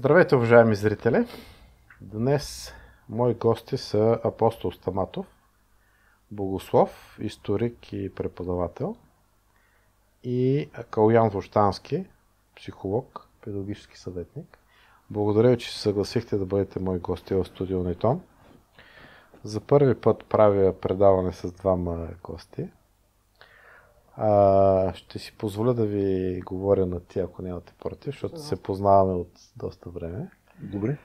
Здравейте, уважаеми зрители! Днес мои гости са Апостол Стаматов, богослов, историк и преподавател, и Калоян Вощански, психолог, педагогически съветник. Благодаря ви, че се съгласихте да бъдете мои гости в студио Нейтон. За първи път правя предаване с двама гости. Ще си позволя да ви говоря на ти, ако нямате против, защото се познаваме от доста време. Добре.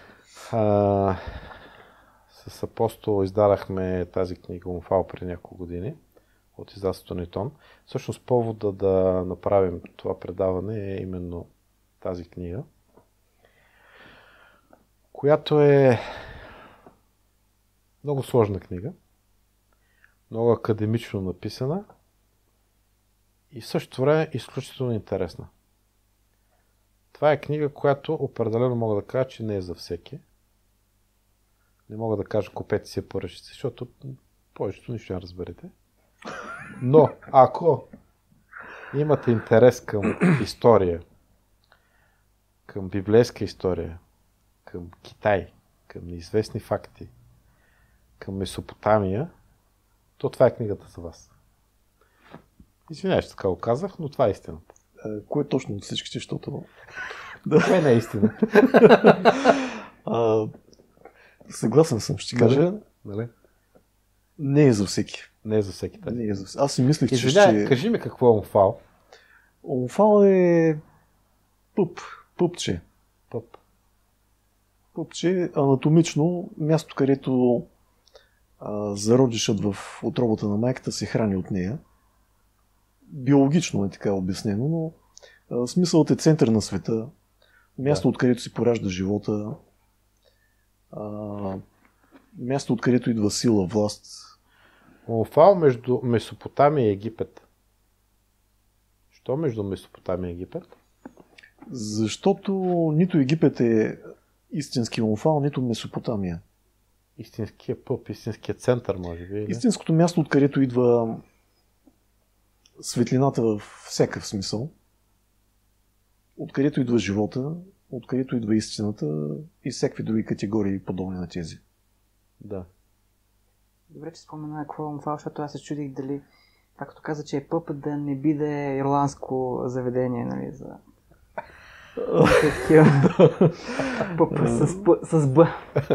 С Апостол издадахме тази книга Умфал преди няколко години от издателството Нейтон. Всъщност повода да направим това предаване е именно тази книга, която е много сложна книга, много академично написана и в същото време изключително интересна. Това е книга, която определено мога да кажа, че не е за всеки. Не мога да кажа купете си я поръчите, защото повечето нищо не разберете. Но ако имате интерес към история, към библейска история, към Китай, към неизвестни факти, към Месопотамия, то това е книгата за вас. Извинявай, че така го казах, но това е истината. Кое точно от всичките, защото... Това не е истина. Съгласен съм, ще кажа. Нали? Не е за всеки. Не е за всеки. Да. Не е за всеки. Аз си мислех, че ще... Кажи ми какво е Умфал. Умфал е пъпче. Пъпче, анатомично, място, където зародишът в утробата на майката се храни от нея. Биологично е така обяснено, но смисълът е център на света, място, откъдето се поражда живота, място, откъдето идва сила, власт. Умфал между Месопотамия и Египет. Що между Месопотамия и Египет? Защото нито Египет е истински Умфал, нито Месопотамия. Истинският пъп, истинският център, може би. Истинското място, откъдето идва светлината във всякакъв смисъл, откъдето идва живота, откъдето идва истината и всякакви други категории подобни на тези. Да. Добре, че спомена какво е Умфал, защото аз се чудих дали, както каза, че е пъп, да не би да е ирландско заведение, нали, за пъп с Б.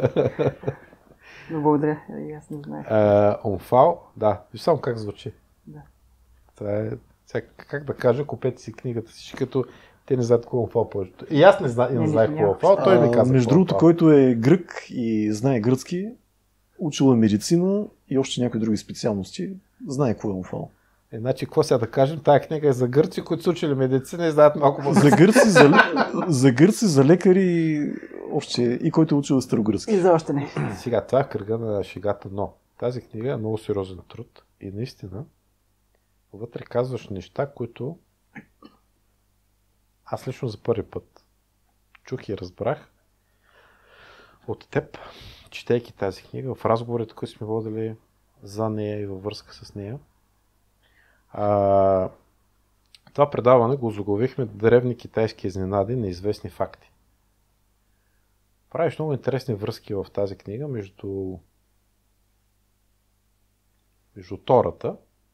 Но благодаря, и аз не знаех. Умфал, да, виж само как звучи. Да. Това е, как да кажа, купете си книгата си, като те не знаят какво е Умфал повечето. И аз не знаех какво е Умфал, той ми каза. Между другото, който е грък и знае гръцки, учил е медицина и още някои други специалности, знае какво е Умфал. Значи, какво сега да кажем? Тая книга е за гърци, които са учили медицина и знаят малко по за гърци, за лекари още и който е учил старогръцки. И за още не. Сега, това е кръга на шегата, но тази книга е много сериозен труд и наистина вътре казваш неща, които аз лично за първи път чух и разбрах от теб, четейки тази книга, в разговорите, които сме водили за нея и във връзка с нея. Това предаване го заглавихме древни китайски изненади, неизвестни факти. Правиш много интересни връзки в тази книга между Тората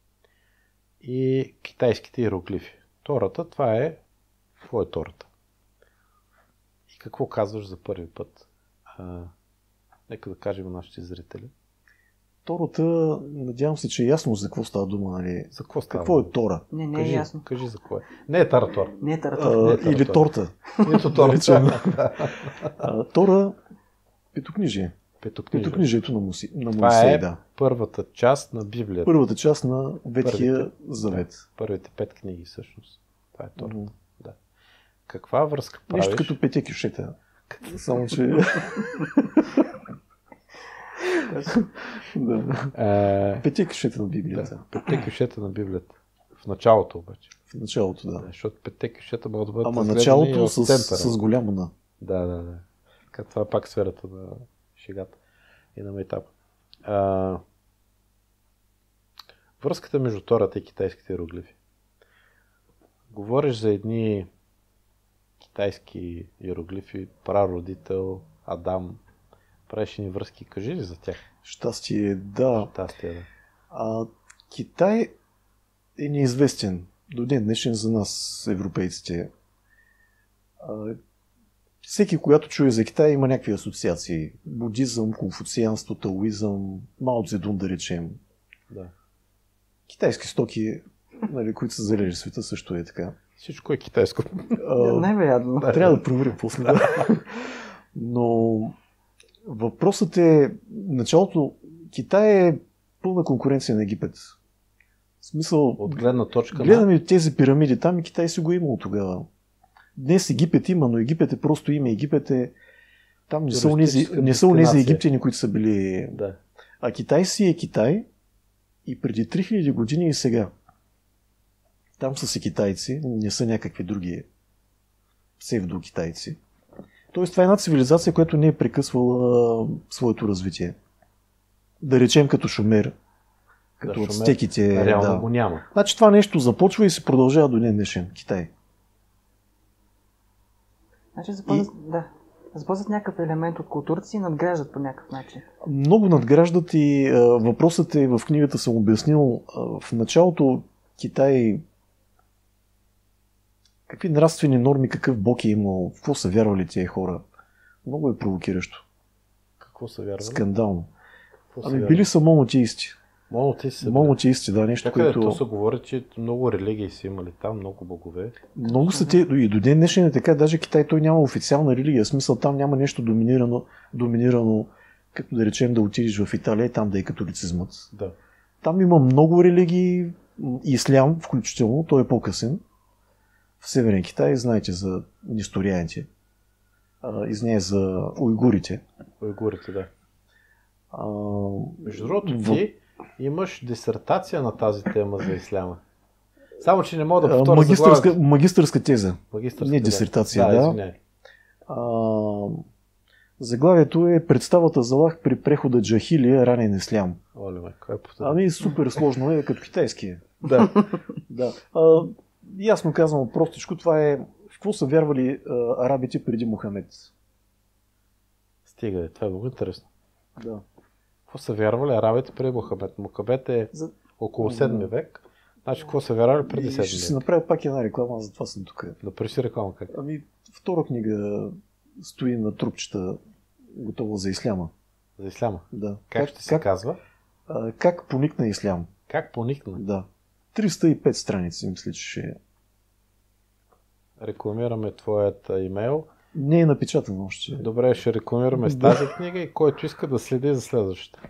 и китайските иероглифи. Тората, това е... Какво е Тората? И какво казваш за първи път? Нека да кажем на нашите зрители. Тората, надявам се, че е ясно за какво става дума, нали? За какво става? Какво е Тора? Не е ясно. Кажи за какво е. Не е Таратор. Не е Таратор. Или торта. Нито Тората. Тора, петокнижие. Петокнижието на това Моисей, е да. Първата част на Библията. Първата част на Ветхия Завет. Да, първите 5 книги всъщност. Това е Тората. Да. Каква връзка правиш? Нещо като пете кюшета. Само, че... Пете кюшета на Библията. Пете кюшета на Библията. В началото обаче. В началото, да. Защото пете кюшета могат да бъдат ама началото с голямо на. Да. Това е пак сферата на шегата и на майтапа. Връзката между Тората и китайските иероглифи. Говориш за едни китайски иероглифи, прародител, Адам. Правиш ни връзки. Кажи ли за тях? Щастие, да. Щастие, да. Китай е неизвестен до ден днешен за нас, европейците. Всеки, когато чуе за Китай, има някакви асоциации. Будизъм, конфуцианство, таоизъм, Мао Цзедун, да речем. Да. Китайски стоки, нали, които са залежи света, също е така. Всичко е китайско. Най-вероятно. Трябва да проверим после. Да. Но въпросът е, началото, Китай е пълна конкуренция на Египет. В смисъл, От гледна точка гледаме тези пирамиди там и Китай си го е имал тогава. Днес Египет има, но Египет е просто име. Египет е... Там не са онези египтяни, които са били... Да. А Китай си е Китай и преди 3000 години и сега. Там са си китайци, не са някакви други псевдокитайци. Тоест това е една цивилизация, която не е прекъсвала своето развитие. Да речем като Шумер, като ацтеките. Реално го няма. Значи това нещо започва и се продължава до ден днешен. Китай. Значи запазват някакъв елемент от културата си и надграждат по някакъв начин. Много надграждат и въпросът е, в книгата съм обяснил, в началото Китай какви нравствени норми, какъв бог е имал, в какво са вярвали тези хора. Много е провокиращо. Какво са вярвали? Скандално. Били са монотеисти. Монотеисти, да, нещо, което... То се говори, че много религии са имали там, много богове. Много са те, и до ден днешен е така, даже Китай той няма официална религия, в смисъл там няма нещо доминирано, като да речем да отидеш в Италия и там да е католицизмът. Да. Там има много религии, ислям включително, той е по-късен. В Северен Китай, знаете за несторияните, за уйгурите. Уйгурите, да. Между другото, ти имаш дисертация на тази тема за исляма. Само, че не мога да повторя магистърска теза. Не дисертация, да. Заглавието е представата за Аллах при прехода Джахилия, ранен ислям. Супер сложно е, като китайски. Да. Да. Ясно казано, простичко, това е в какво са вярвали арабите преди Мухамед. Стига, това е много интересно. Да. Какво са вярвали арабите преди Мухамед? Мухамед е около 7 век. Значи, какво са вярвали преди 7 век? Ще си направя пак една реклама, затова съм тук. Направи си реклама как? Втора книга стои на трупчета, готова за исляма. За исляма? Да. Как ще се казва? Как поникна ислям. Как поникна? Да. 305 страници, мисля, че ще е. Рекламираме твоят имейл. Не е напечатано още. Добре, ще рекламираме с тази книга и който иска да следи за следващата.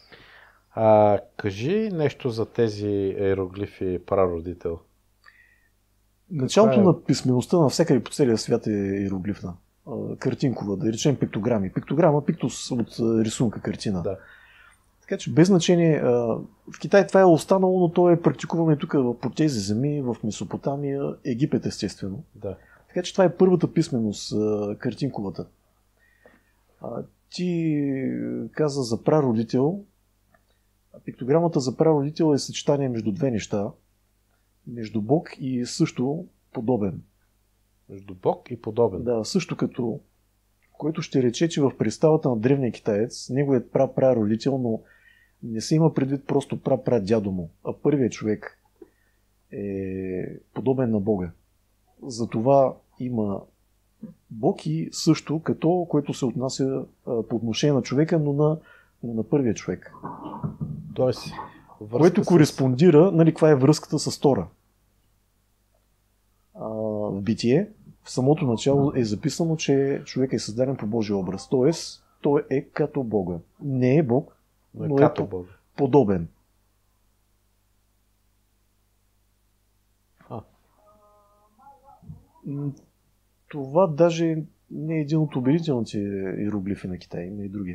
Кажи нещо за тези иероглифи прародител. Началото на писмеността навсякъде по целия свят е иероглифна. Картинкова, да речем пиктограми. Пиктограма, пиктус от рисунка, картина. Да. Така че без значение, в Китай това е останало, но то е практикувано и тук по тези земи, в Месопотамия, Египет естествено. Да. Така че това е първата писменост, картинковата. Ти каза за прародител. Пиктограмата за прародител е съчетание между две неща. Между Бог и също подобен. Между Бог и подобен. Да, също като, което ще рече, че в представата на древния китаец, неговият прародител, но не се има предвид просто дядо му, а първият човек е подобен на Бога. Затова има Бог и също като, което се отнася по отношение на човека, но на първия човек. Тоест, което кореспондира, нали, каква е връзката с Тора. В Битие, в самото начало е записано, че човек е създаден по Божия образ. Тоест, той е като Бога. Не е Бог, но е подобен. Това даже не е един от убедителните иероглифи на Китай, има и други.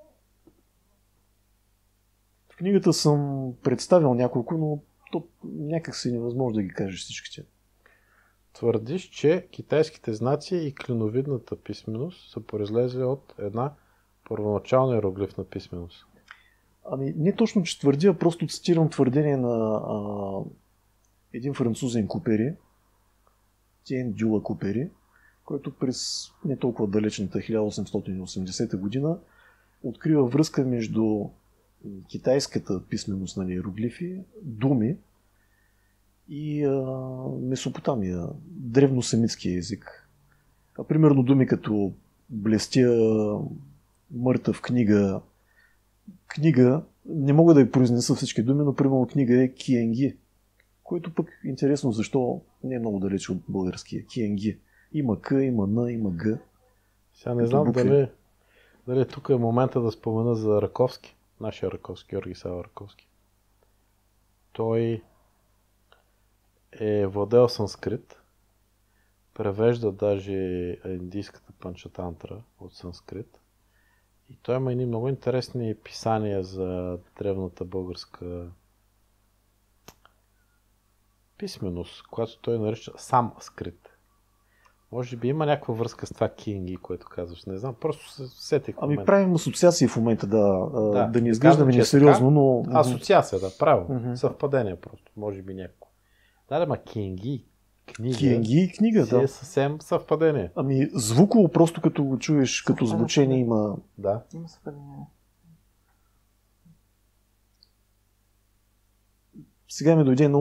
В книгата съм представил няколко, но то някак си невъзможно да ги кажеш всичките. Твърдиш, че китайските знаци и клиновидната писменост са произлезли от една първоначална иероглифна писменост. Не точно, че твърдя, просто цитирам твърдение на един французен Купери, Тиен Дюла Купери, който през не толкова далечната 1880 година открива връзка между китайската писменост на иероглифи, думи и Месопотамия, древносемитския език. Примерно думи като блестя, мъртъв, книга. Книга, не мога да я произнеса всички думи, но примерно книга е киенги, който пък интересно защо не е много далеч от българския. Киенги. Има К, има Н, има Г. Сега не знам дали тук е момента да спомена за Раковски. Нашия Раковски, Георги Сава Раковски. Той е владел санскрит, превежда даже индийската панчатантра от санскрит. И той има едни много интересни писания за древната българска писменост, която той нарича самскрит. Може би има някаква връзка с това киенги, което казваш. Не знам, просто се сетих в момента. Правим асоциации в момента, да не изглеждаме несериозно, но... Асоциация, да, правилно. Съвпадение просто, може би някакво. Да, ма киенги, книга. Киенги и книга, да. Е съвсем съвпадение. Звуково, просто като го чуеш, като звучение има... Да. Има съвпадение. Сега ми дойде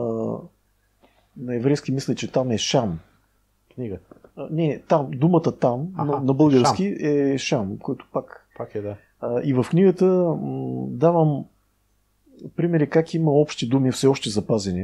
на еврейски мисля, че там е Шам. Книга. Не, там, думата там, на български Шам. Е Шам, който пак е, да. И в книгата давам примери как има общи думи все още запазени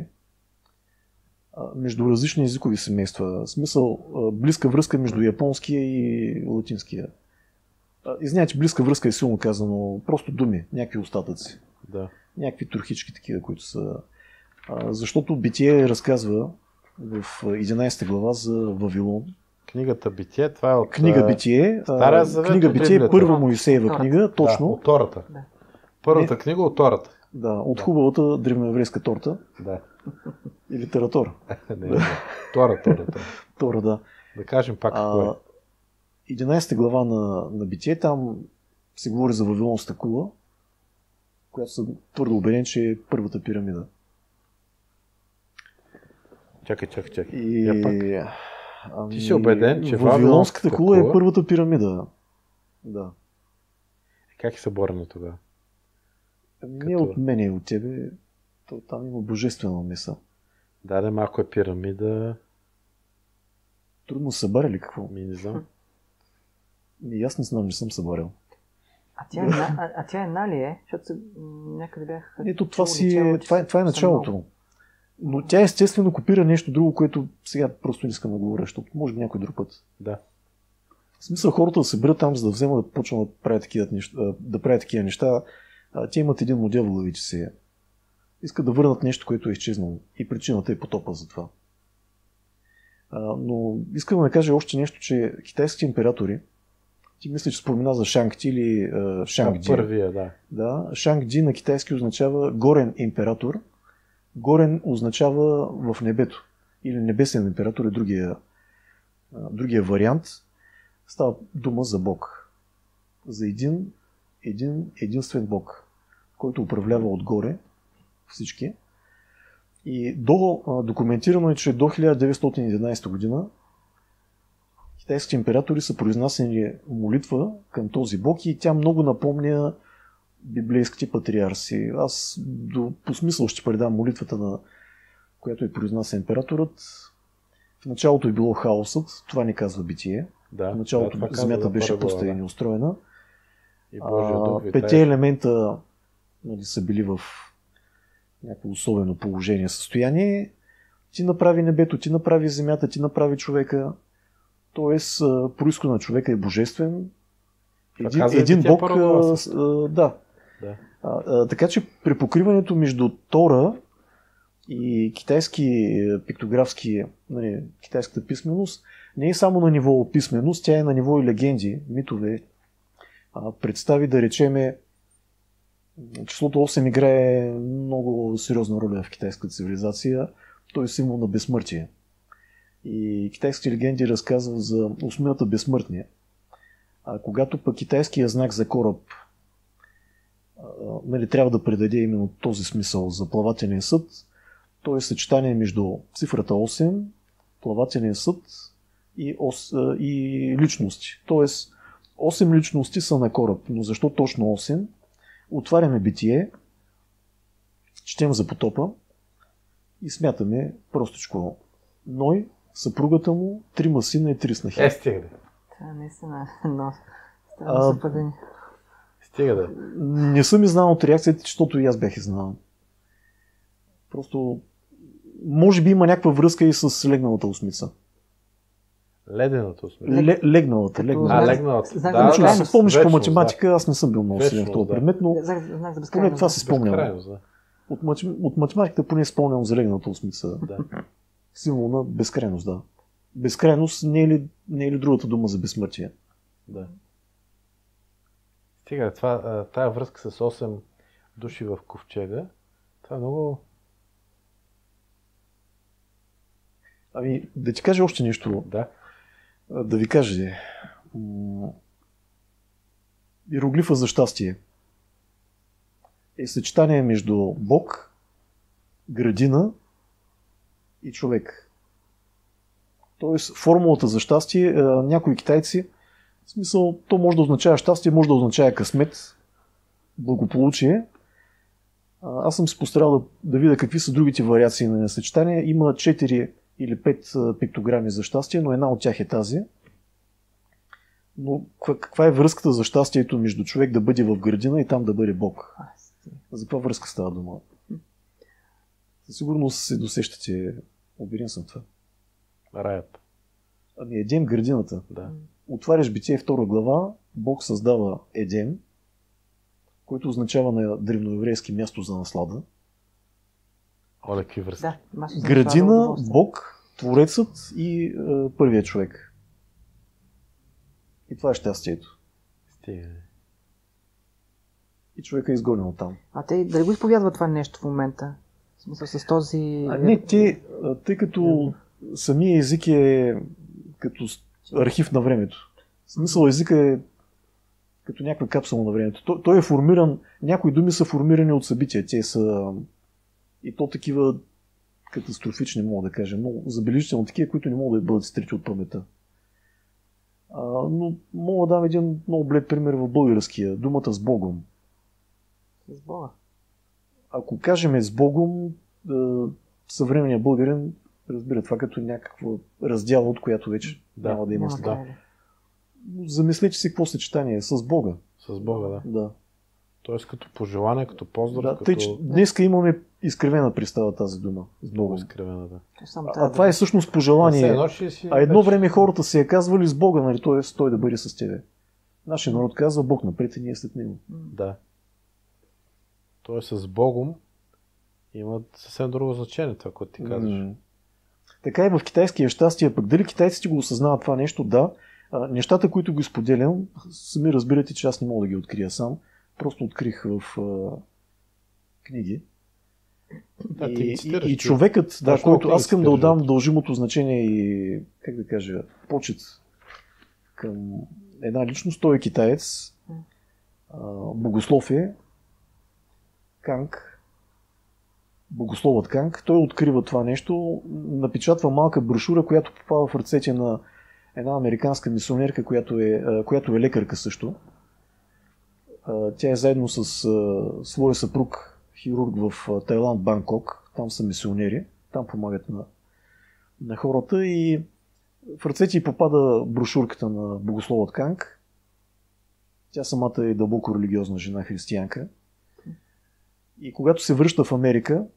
между различни езикови семейства. В смисъл, близка връзка между японския и латинския. Извинявайте, близка връзка е силно казано, просто думи, някакви остатъци. Да. Някакви турхички такива, които са... Защото Битие разказва в 11 глава за Вавилон. Книгата Битие, това е от... Книга Битие. Стария завет. Книга Битие е първа Моисеева книга, точно. Да, от Тората. Да. Първата книга от Тората. Да, от хубавата древноеврейска торта. Да. И литература. Не. Тората. Тора, да. Да кажем пак какво е. 11 глава на Битие, там се говори за Вавилонската кула, която съм твърдо убеден, че е първата пирамида. Чакай. Ти си убеден, че Вавилонската кула е първата пирамида. Да. Как е съборено тогава? Не от мен и от тебе. Там има божествена мисъл. Да, малко е пирамида. Трудно събаря ли какво? Не знам. И аз не знам, не съм събарял. А тя една ли е? Защото някъде бях... Ето това е началото. Но тя естествено копира нещо друго, което сега просто не искам да говоря, защото може би някой друг път. Да. В смисъл хората да се съберат там, за да вземат да почнат да правят такива неща. Те имат един модел в главите си. Искат да върнат нещо, което е изчезнало. И причината е потопа за това. Но искам да кажа още нещо, че китайските императори, ти мисля, че спомена за Шанг-Ти или Шанг-Ди. Първия, да. Да, Шанг-Ди на китайски означава горен император. Горен означава в небето. Или небесен император е другия вариант. Става дума за Бог. За единствен Бог, който управлява отгоре всички. И документирано е, че до 1911 година китайските императори са произнасяли молитва към този Бог и тя много напомня библейските патриарси. Аз по смисъл ще предам молитвата, на която е произнася императорът. В началото е било хаосът, това не казва Битие. Да, в началото земята беше пуста и неустроена. Петте елемента са били в някакво особено положение, състояние. Ти направи небето, ти направи земята, ти направи човека. Тоест, произход на човека е божествен. Един Бог. Да. Така че при покриването между Тора и китайски пиктографски, китайската писменост не е само на ниво писменост, тя е на ниво и легенди, митове. Представи, да речеме, числото 8 играе много сериозна роля в китайската цивилизация. Той е символ на безсмъртие. И китайските легенди разказват за осмината безсмъртния. Когато пък китайският знак за кораб трябва да предаде именно този смисъл за плавателен съд, то е съчетание между цифрата 8, плавателен съд и личности. Тоест, 8 личности са на кораб, но защо точно 8? Отваряме битие, четем за потопа и смятаме простичко. Ной, съпругата му, 3 сина и 3 снахи. Стига да. Това наистина е едно странно съвпадение. Стига да. Не съм изнал от реакцията, защото и аз бях изнал. Просто, може би има някаква връзка и с легналата осмица. Ледената усмица. Легналата. Легналата. Да, Се помниш по математика, аз не съм бил много силен в този предмет, но Знак за поне безкрайност. това си спомням. Безкрайност, да. От математиката поне спомням за легналата осмица. Да. Символ на безкрайност, да. Безкрайност не е ли другата дума за безсмъртие? Да. Стига, тая връзка с 8 души в ковчега, това е много... Ами, да ти кажа още нещо. Да. Да ви кажа. Иероглифа за щастие е съчетание между Бог, градина и човек. Тоест, формулата за щастие, някои китайци, в смисъл, то може да означава щастие, може да означава късмет, благополучие. Аз съм се постарал да видя какви са другите вариации на съчетание. Има 4 или 5 пиктограми за щастие, но една от тях е тази. Но каква е връзката за щастието между човек да бъде в градина и там да бъде Бог? За каква връзка става дума? Със сигурност се досещате. Убеден съм това. Раят. Ами Едем, градината. Да. Отваряш Битие 2 глава, Бог създава Едем, който означава на древноеврейски място за наслада. Оле, какви връзки. Да, Градина, Бог, Творецът и първият човек. И това е щастието. Стига. И човека е изгонен от там. А те дали го изповядват това нещо в момента? В смисъл с този... Не, тъй като самия език е като архив на времето. Смисъл езика е като някаква капсула на времето. Той е формиран, някои думи са формирани от събития. Те са и то такива катастрофични, мога да кажа, много забележително такива, които не могат да бъдат стрити от паметта. Но мога да дам един много блед пример в българския. Думата с Богом. С Бога. Ако кажем с Богом, съвременният българин разбира това като някаква раздяла, от която вече няма да има след. Да. Замислете си какво съчетание е с Бога. С Бога, да. Да. Тоест като пожелание, като поздрав, Да, като... тъй, че днеска имаме изкривена представа тази дума. С Богом. изкривена, да. Това е всъщност пожелание. Едно време хората си я казвали с Бога, нали, т.е. той да бъде с тебе. Нашия народ казва Бог напред и ние след него. Да. Тоест с Богом има съвсем друго значение, това, което ти казваш. Така и в китайския щастие, пък дали китайците го осъзнават това нещо, да. Нещата, които го изподелям, сами разбирате, че аз не мога да ги открия сам. Просто открих в книги. Да, и човекът, да, който аз искам да отдам дължимото значение и, как да кажа, почет към една личност, той е китаец, богослов е, Канг, богословът Канг, той открива това нещо, напечатва малка брошура, която попава в ръцете на една американска мисионерка, която е лекарка също. Тя е заедно с своя съпруг, хирург в Тайланд, Банкок. Там са мисионери, там помагат на хората и в ръцете й попада брошурката на богословът Канг. Тя самата е дълбоко религиозна жена, християнка. И когато се връща в Америка,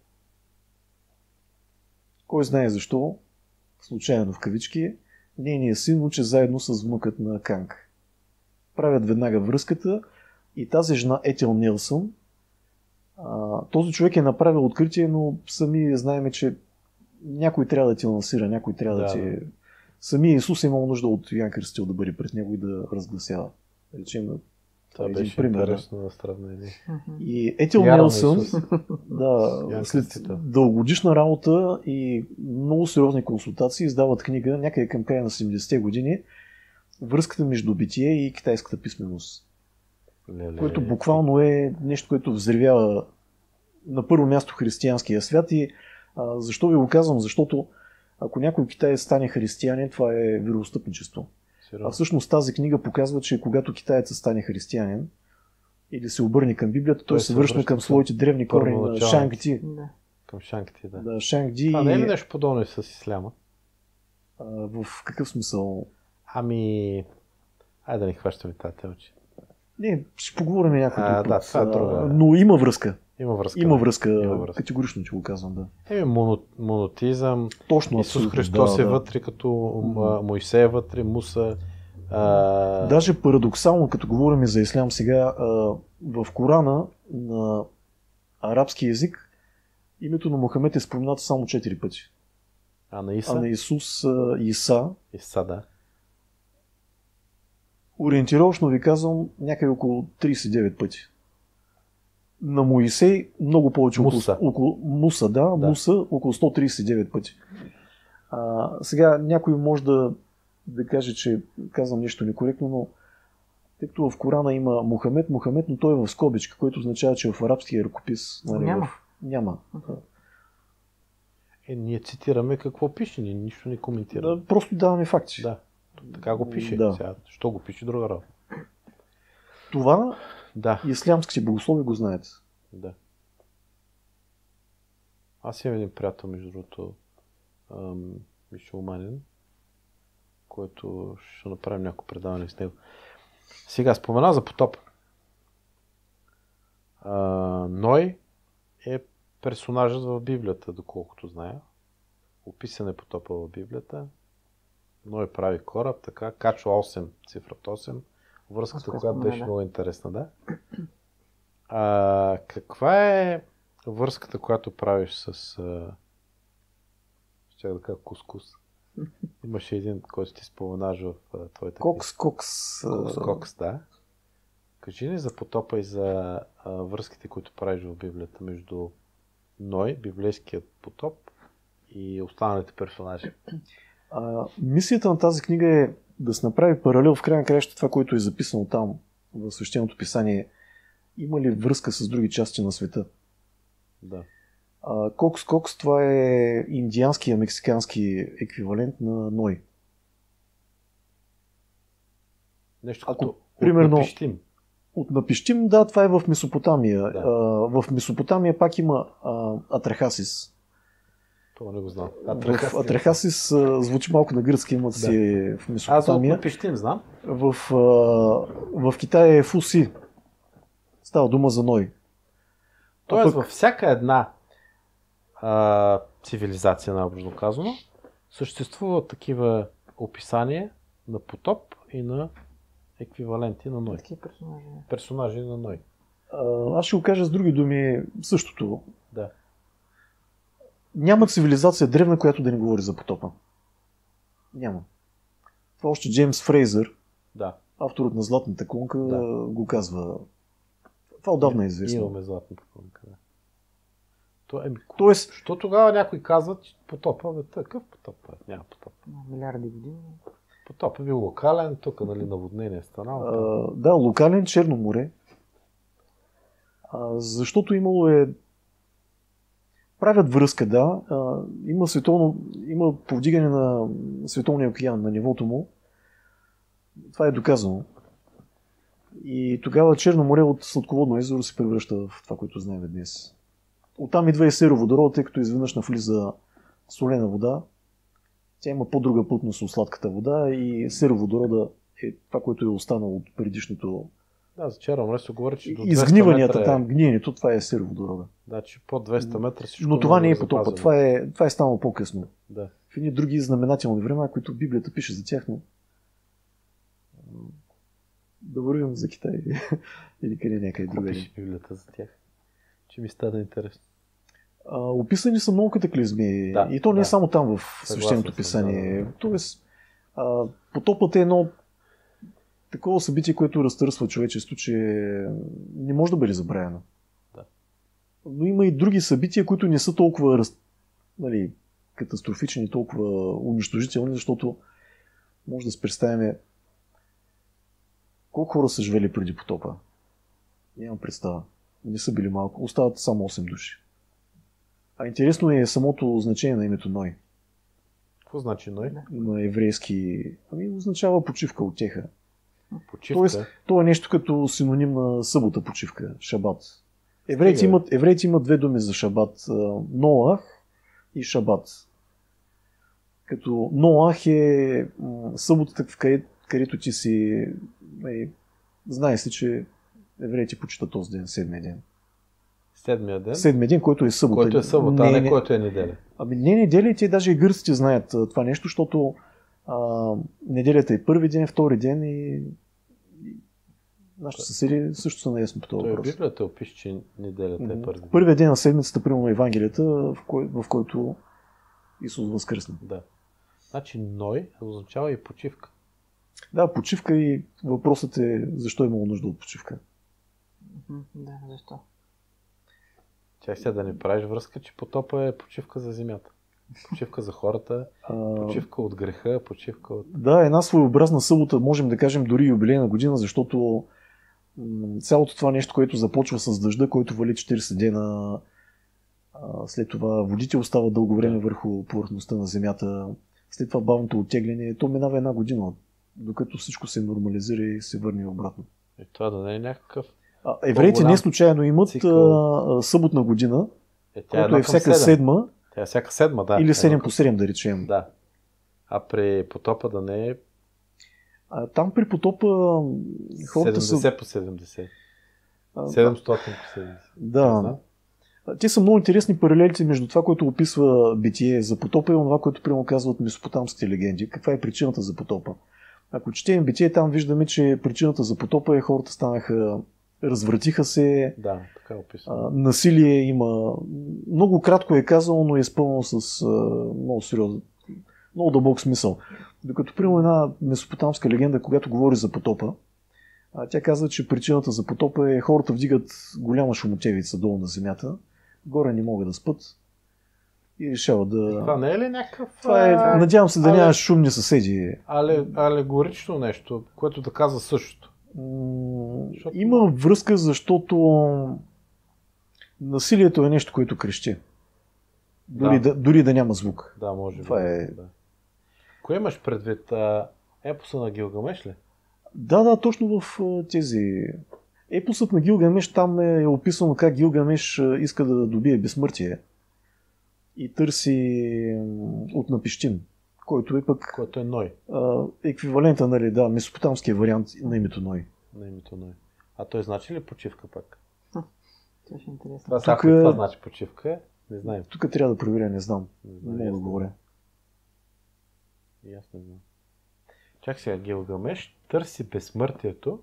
кой знае защо, случайно в кавички, нейният син учи заедно с внукът на Канг. Правят веднага връзката и тази жена Етел Нилсън, този човек е направил откритие, но сами знаем, че някой трябва да ти лансира, някой трябва да ти... Самия Исус е имал нужда от Йоан Кръстител да бъде пред него и да разгласява. Речем, това беше пример, интересно да сравнение. И Етел Нилсън, след дългогодишна работа и много сериозни консултации, издават книга някъде към края на 70-те години "Връзката между битие и китайската писменост". Което буквално е нещо, което взривява на първо място християнския свят. И защо ви го казвам? Защото ако някой китаец стане християнин, това е вероотстъпничество. А всъщност тази книга показва, че когато китаецът стане християнин или се обърне към Библията, той се връща към своите древни корени на Шангти. Да. Към Шангти, да. Да, Шангти. Това не е ли нещо подобно и с исляма? В какъв смисъл? Ами, айде да не хващаме тази темче. Не, ще поговорим някой друг път. Да, това е друга. Но има връзка. Има връзка. Има връзка. Категорично ти го казвам, да. Монотизъм. Точно, Исус Христос е вътре, като Мойсей е вътре, Муса. Даже парадоксално, като говорим за ислям сега, в Корана на арабски език името на Мохамед е споменато само 4 пъти. А на Иса? А на Исус, Иса. Иса, да. Ориентировъчно ви казвам някъде около 39 пъти. На Моисей много повече. Муса. Около Муса, да. Муса около 139 пъти. Сега някой може да каже, че казвам нещо некоректно, но тъй като в Корана има Мохамед, но той е в скобичка, което означава, че в арабския ръкопис няма. Ние цитираме какво пише, ние нищо не коментираме. Да, просто даваме факти. Да, така го пише. Да. Сега, що го пише друга работа? Това ислямските богослови го знаят. Да. Аз имам един приятел, между другото, мюсюлманин, който ще направим някакво предаване с него. Сега спомена за потоп. Ной е персонажът в Библията, доколкото зная. Описан е потопа в Библията. Ной прави кораб, така, качва 8, цифрата 8. Връзката, която беше много интересна, да. Каква е връзката, която правиш с... ще да кажа кускус. Имаше един, който ти споменаш в твоята Кокс, да. Кажи ни за потопа и за връзките, които правиш в Библията между Ной, библейският потоп и останалите персонажи. Мисията на тази книга е да се направи паралел в края на краища това, което е записано там в свещеното писание. Има ли връзка с други части на света? Да. Кокс, това е индианския, мексикански еквивалент на Ной. Нещо като примерно, от Напищим. От Напищим, да, това е в Месопотамия. Да. В Месопотамия пак има Атрахасис. Това не го знам. Атрахасис звучи малко на гръцки, имат си в Месопотамия. Аз от Напищим знам. В Китай е Фуси. Става дума за Ной. Тоест във всяка една цивилизация, наобразно казано, съществуват такива описания на потоп и на еквиваленти на Ной. Персонажи на Ной. Аз ще го кажа с други думи същото. Да. Няма цивилизация древна, която да не говори за потопа. Няма. Това още Джеймс Фрейзър, авторът на Златната клонка, го казва. Това отдавна е известно. Имаме Златната клонка, да. Тоест, що тогава някой казва, че потопа е такъв потоп? Няма потоп. Милиарди години. Потоп е бил локален, тук наводнение станало. Да, локален, Черно море. Защото имало правят връзка, да. Има повдигане на световния океан, на нивото му. Това е доказано. И тогава Черно море от сладководно езеро се превръща в това, което знаем днес. Оттам идва и сероводород, тъй като изведнъж навлиза солена вода. Тя има по-друга плътност от сладката вода и сероводорода е това, което е останало от предишното. Да, за Черно море се говори, че до 200 изгниванията метра там, гниенето, това е сероводорода. Да, че под 200 метра всичко. Но това не е потопа, това е станало по-късно. Да. В едни други знаменателни времена, които Библията пише за тях, но да вървим за Китай или къде някъде друга. Пише Библията за тях? Че ми стана интересно. Описани са много катаклизми. И то не е само там в свещеното писание. Тоест, потопът е едно такова събитие, което разтърсва човечество, че не може да бъде забравено. Да. Но има и други събития, които не са толкова катастрофични, толкова унищожителни, защото може да се представим колко хора са живели преди потопа. Нямам представа. Не са били малко. Остават само 8 души. А интересно е самото значение на името Ной. Какво значи Ной? на еврейски. Ами означава почивка, утеха. Почивка. Тоест, то е нещо като синоним на събота почивка, шабат. Стига. Евреите имат две думи за шабат. Ноах и шабат. Като Ноах е съботата, където ти си... Знае се, че евреите почитат този ден, седмия ден. Седмия ден? Седмия ден, който е събота. Който е събота, а не който е неделя. Ами не неделя, те даже и гърците знаят това нещо, защото неделята е първи ден, втори ден и нашите съседи също са наясно по този Той въпрос. Библията опише, че неделята е първи ден. Първият ден на седмицата, примерно Евангелията, в който Исус възкръсна. Да. Значи Ной означава и почивка. Да, почивка и въпросът е защо е имало нужда от почивка. Да, защо? Чак сега да не правиш връзка, че потопа е почивка за земята. Почивка за хората, почивка от греха, почивка от... Да, една своеобразна събота, можем да кажем дори юбилейна година, защото цялото това нещо, което започва с дъжда, който вали 40 дена, след това водите остават дълго време върху повърхността на земята, след това бавното оттегляне, то минава една година, докато всичко се нормализира и се върне обратно. И това да не е някакъв... Евреите не случайно имат съботна година, която е всяка седма. Тя е всяка седма, да. Или 7 по 7, да речем. Да. А при потопа да не е... Там при потопа хората 70 по 70. 700 по 70. Да. Те са много интересни паралелите между това, което описва Битие за потопа и това, което прямо казват месопотамските легенди. Каква е причината за потопа? Ако четем Битие, там виждаме, че причината за потопа е хората станаха, развратиха се, да, така описва. Насилие има. Много кратко е казано, но е изпълнено с много сериозен, много дълбок смисъл. Докато примерно една месопотамска легенда, когато говори за потопа, тя казва, че причината за потопа е хората вдигат голяма шумотевица долу на земята, горе не могат да спят и решават да... Това не е ли някакъв... Това е, надявам се да няма шумни съседи. Алегорично нещо, което да казва същото. Има връзка, защото насилието е нещо, което крещи. Дори да няма звук. Да, може това би. Е... Да. Кое имаш предвид? Епоса на Гилгамеш ли? Да, точно в тези... Епосът на Гилгамеш, там е описано как Гилгамеш иска да добие безсмъртие и търси от Напищин, който е пък... Който е Ной. Еквивалента, нали, да, месопотамския вариант на името Ной. На името Ной. А той значи ли почивка пак? Това ще е интересно. Това значи почивка, не знаем. Тук трябва да проверя, не знам. Не мога да говоря. И аз не знам. Чак сега, Гилгамеш търси безсмъртието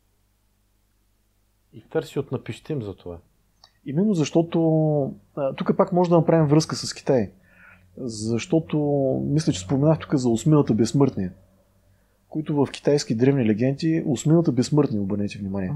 и търси от Напищим за това. Именно защото тук пак може да направим връзка с Китай. Защото мисля, че споменах тук за осмината безсмъртни, които в китайски древни легенди осмината безсмъртни, обърнете внимание.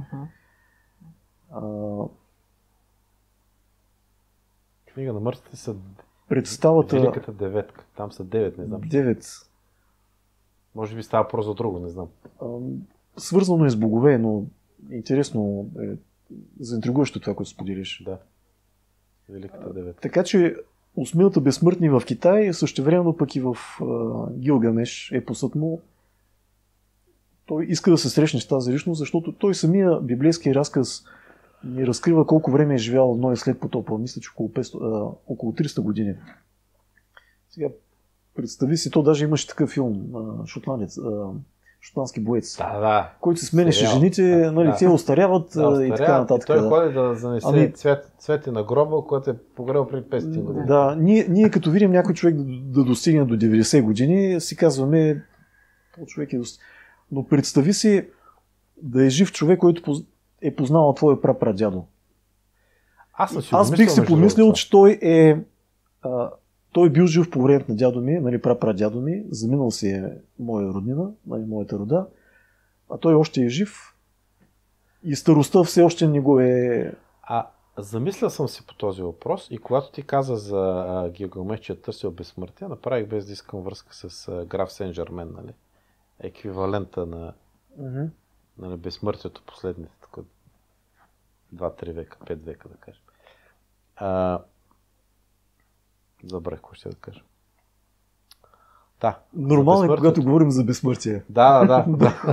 Книга на мъртвите са представата... Великата деветка. Там са 9, не знам. 9. Може би става въпрос за друго, не знам. Свързано е с богове, но интересно е заинтригуващо това, което споделиш. Да. Великата деветка. Така че осмината безсмъртни в Китай, същевременно пък и в Гилгамеш епосът му, той иска да се срещне с тази личност, защото той самия библейски разказ ни разкрива колко време е живял Ной след потопа. Мисля, че около 300 години. Сега, представи си, то даже имаше такъв филм, шотландски боец, който се сменяше жените, нали, те остаряват и така нататък. Той ходи да занесе цвети на гроба, който е погребал преди 500 години. Да, ние като видим някой човек да достигне до 90 години, си казваме, този човек е но представи си да е жив човек, който е познал твоя прапрадядо. Аз бих си помислил, че той е бил жив по времето на дядо ми, нали, прапрадядо ми, заминал си е моя роднина, нали, моята рода, а той още е жив и старостта все още не го е... Замислял съм си по този въпрос и когато ти каза за Гилгамеш, че е търсил безсмъртие, направих без да искам връзка с граф Сен-Жермен, нали? Еквивалента на нали, безсмъртието последните 2-3 века, 5 века, да кажем. Забрах, какво ще да кажа. Да. Нормално е, За когато говорим за безсмъртие. Да.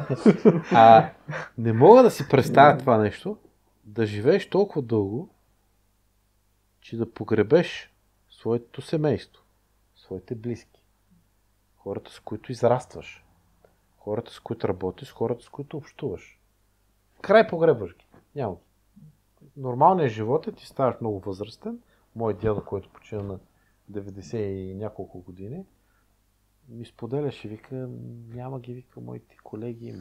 Не мога да си представя това нещо, да живееш толкова дълго, че да погребеш своето семейство, своите близки, хората, с които израстваш, хората, с които работиш, хората, с които общуваш. Край погребваш ги. Няма. Нормалният живот е, ти ставаш много възрастен. Мой дядо, който почина на 90 и няколко години, ми споделяше, вика, няма ги, вика, моите колеги,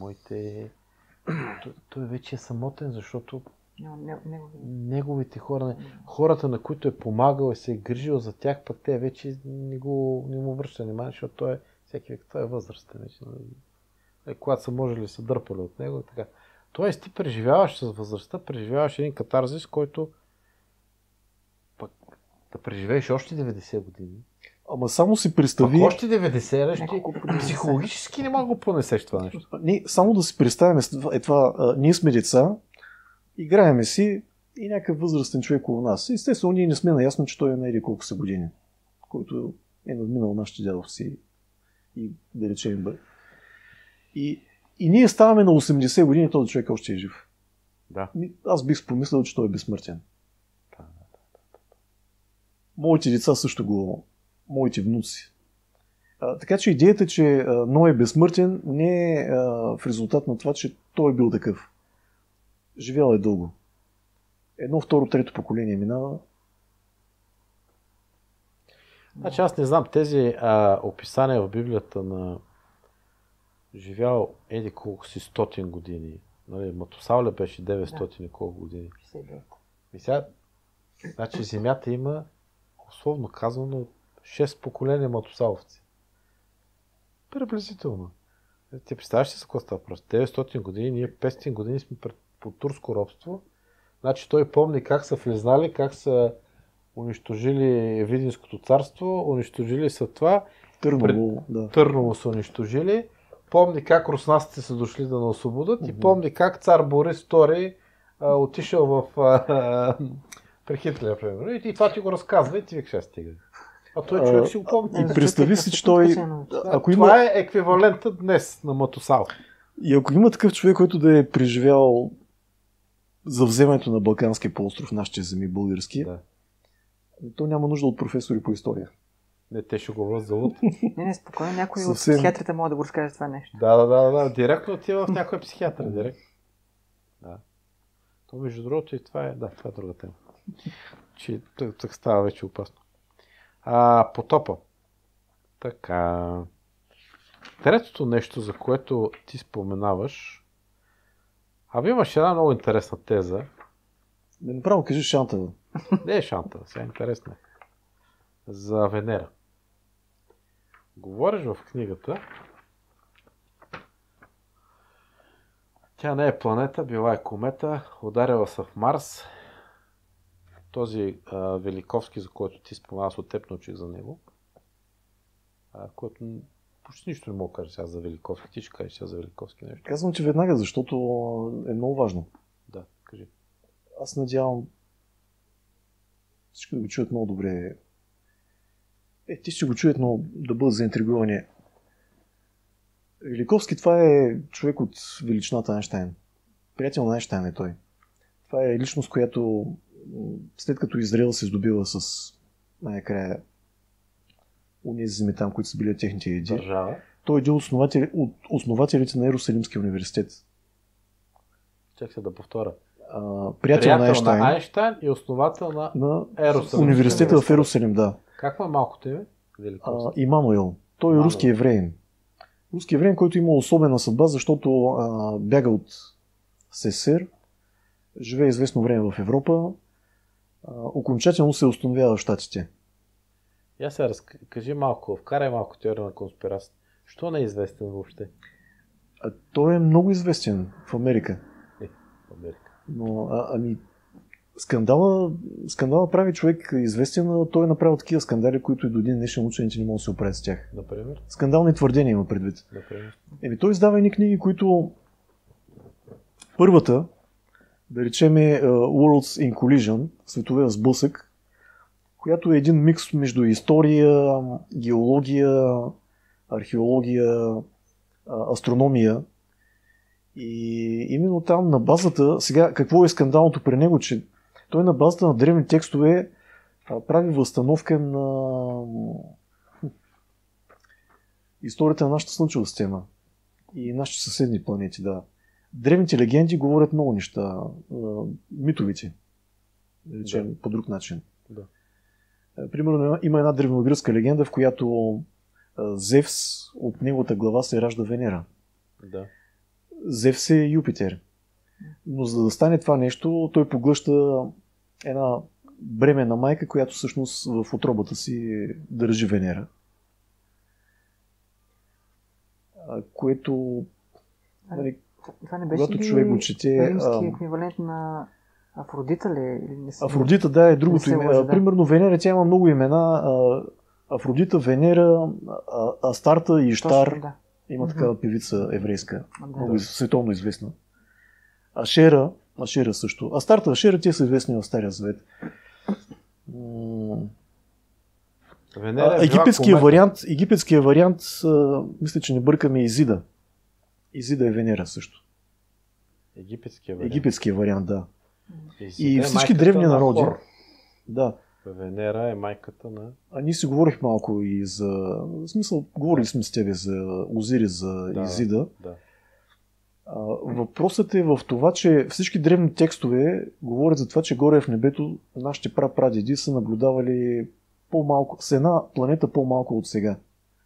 той вече е самотен, защото неговите хора, хората, на които е помагал и се е грижил за тях, пък те вече не му връща внимание, защото той е възрастен. Когато са можели са дърпали от него и така. Тоест ти преживяваш с възрастта, преживяваш един катарзис, който пък да преживееш още 90 години. Ама само си представи... Пак още 90, психологически не мога да го понесеш това нещо. Не, само да си представим това, ние сме деца, играеме си и някакъв възрастен човек около нас. Естествено, ние не сме наясно, че той е на колко са години, който е надминал нашите дядовци и да речем бъде. И ние ставаме на 80 години, този човек още е жив. Да. Аз бих помислил, че той е безсмъртен. Моите деца също моите внуци. Така че идеята, че Ной е безсмъртен, не е в резултат на това, че той е бил такъв. Живял е дълго. Едно, второ, трето поколение минава. Значи аз не знам, тези описания в Библията на живял еди колко си 100 години. Нали, Матусал беше 900 и колко години. И сега, значи Земята има, условно казано, 6 поколения матусаловци. Приблизително. Ти представяш ли за какво става въпрос? 900 години, ние 500 години сме под турско робство. Значи той помни как са влезнали, как са унищожили Видинското царство, унищожили са това. Търново са унищожили. Помни как руснаците са дошли да на освободят и помни как цар Борис II отишъл при Хитлер, примерно. И това ти го разказва и ти викаш, стига. А той човек си го помни. И представи си, че той... Това е еквивалента днес на Матусал. И ако има такъв човек, който да е преживял завземането на Балканския полуостров, нашите земи български, то няма нужда от професори по история. Не, те ще го въззоват. Не, спокойно, някой от психиатрите може да го разкаже това нещо. Да. Директно отива в някой психиатър. Директно. Да. То между другото и това е друга тема. Че так става вече опасно. Потопа. Така. Третото нещо, за което ти споменаваш, имаш една много интересна теза. Да направо кажи Шантава. Не е Шантава, сега е интересна. За Венера. Говориш в книгата, тя не е планета, била е комета, ударила се в Марс. Този Великовски, за който ти спомена, аз от теб научих за него, който почти нищо не мога да кажа сега за Великовски. Ти ще кажеш сега за Великовски нещо. Казвам, че веднага, защото е много важно. Да, кажи. Аз надявам всички да го чуят много добре. Ти ще го чуят, но да бъдат заинтригувани. Великовски, това е човек от величината Айнщайн. Приятел на Айнщайн е той. Това е личност, която след като Израел се здобила с най-накрая унези земи там, които са били техните еди. Държава. Той е един от основателите на Иерусалимския университет. Чакай се да повторя. Приятел на Айнщайн и основател на университета в Иерусалим, да. Как му е малкото име? Имануил. Той е руски евреин. Руски евреин, който има особена съдба, защото бяга от СССР, живее известно време в Европа, окончателно се установява в Щатите. Я се кажи малко, вкарай малко теория на конспирация. Що не е известен въобще? Той е много известен в Америка. В Америка. Но, скандала прави човек известен, но той е направил такива скандали, които и до един днешен учените не могат да се оправят с тях. Например? Скандални твърдения има предвид. Например? Той издава едни книги, които първата, да речем Worlds in Collision, светове в сблъсък, която е един микс между история, геология, археология, астрономия. И именно там на базата, сега какво е скандалното при него, че той на базата на древни текстове прави възстановка на историята на нашата слънчева система и нашите съседни планети, да. Древните легенди говорят много неща, митовите, да речем, по друг начин. Да. Примерно има една древногръцка легенда, в която Зевс от неговата глава се ражда Венера. Да. Зевс е Юпитер. Но за да стане това нещо, той поглъща една бременна майка, която всъщност в утробата си държи Венера. Което, нали, това не беше когато човек го чете... римски еквивалент на Афродита ли? Афродита, да, е другото име. Да. Примерно Венера, тя има много имена. Афродита, Венера, Астарта и Иштар. Точно, да. Има такава певица еврейска, Да. много световно известна. Ашера също. Астарта, Ашера, те са известни в Стария Завет. Египетския вариант, мисля, че не бъркаме Изида. Изида е Венера също. Египетския вариант, да. И всички древни народи. Да. Венера е майката на... Ние си говорих малко и за... В смисъл, говорили сме с тебе за Озири, за Изида. Да. Въпросът е в това, че всички древни текстове говорят за това, че горе в небето нашите прапрадеди са наблюдавали по-малко, с една планета по-малко от сега.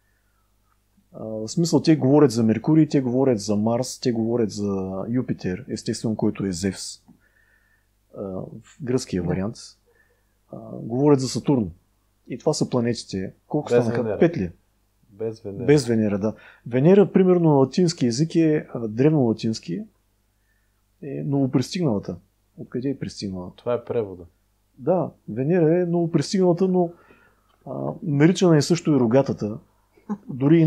В смисъл, те говорят за Меркурий, те говорят за Марс, те говорят за Юпитер, естествено, който е Зевс. В гръцкия вариант. Говорят за Сатурн. И това са планетите. Колко станаха? 5 ли? Без Венера, да. Венера, примерно, на латински език е древно-латински, е новопристигналата. Откъде е пристигнала? Това е превода. Да, Венера е новопристигналата, но наричана е също и рогатата. Дори и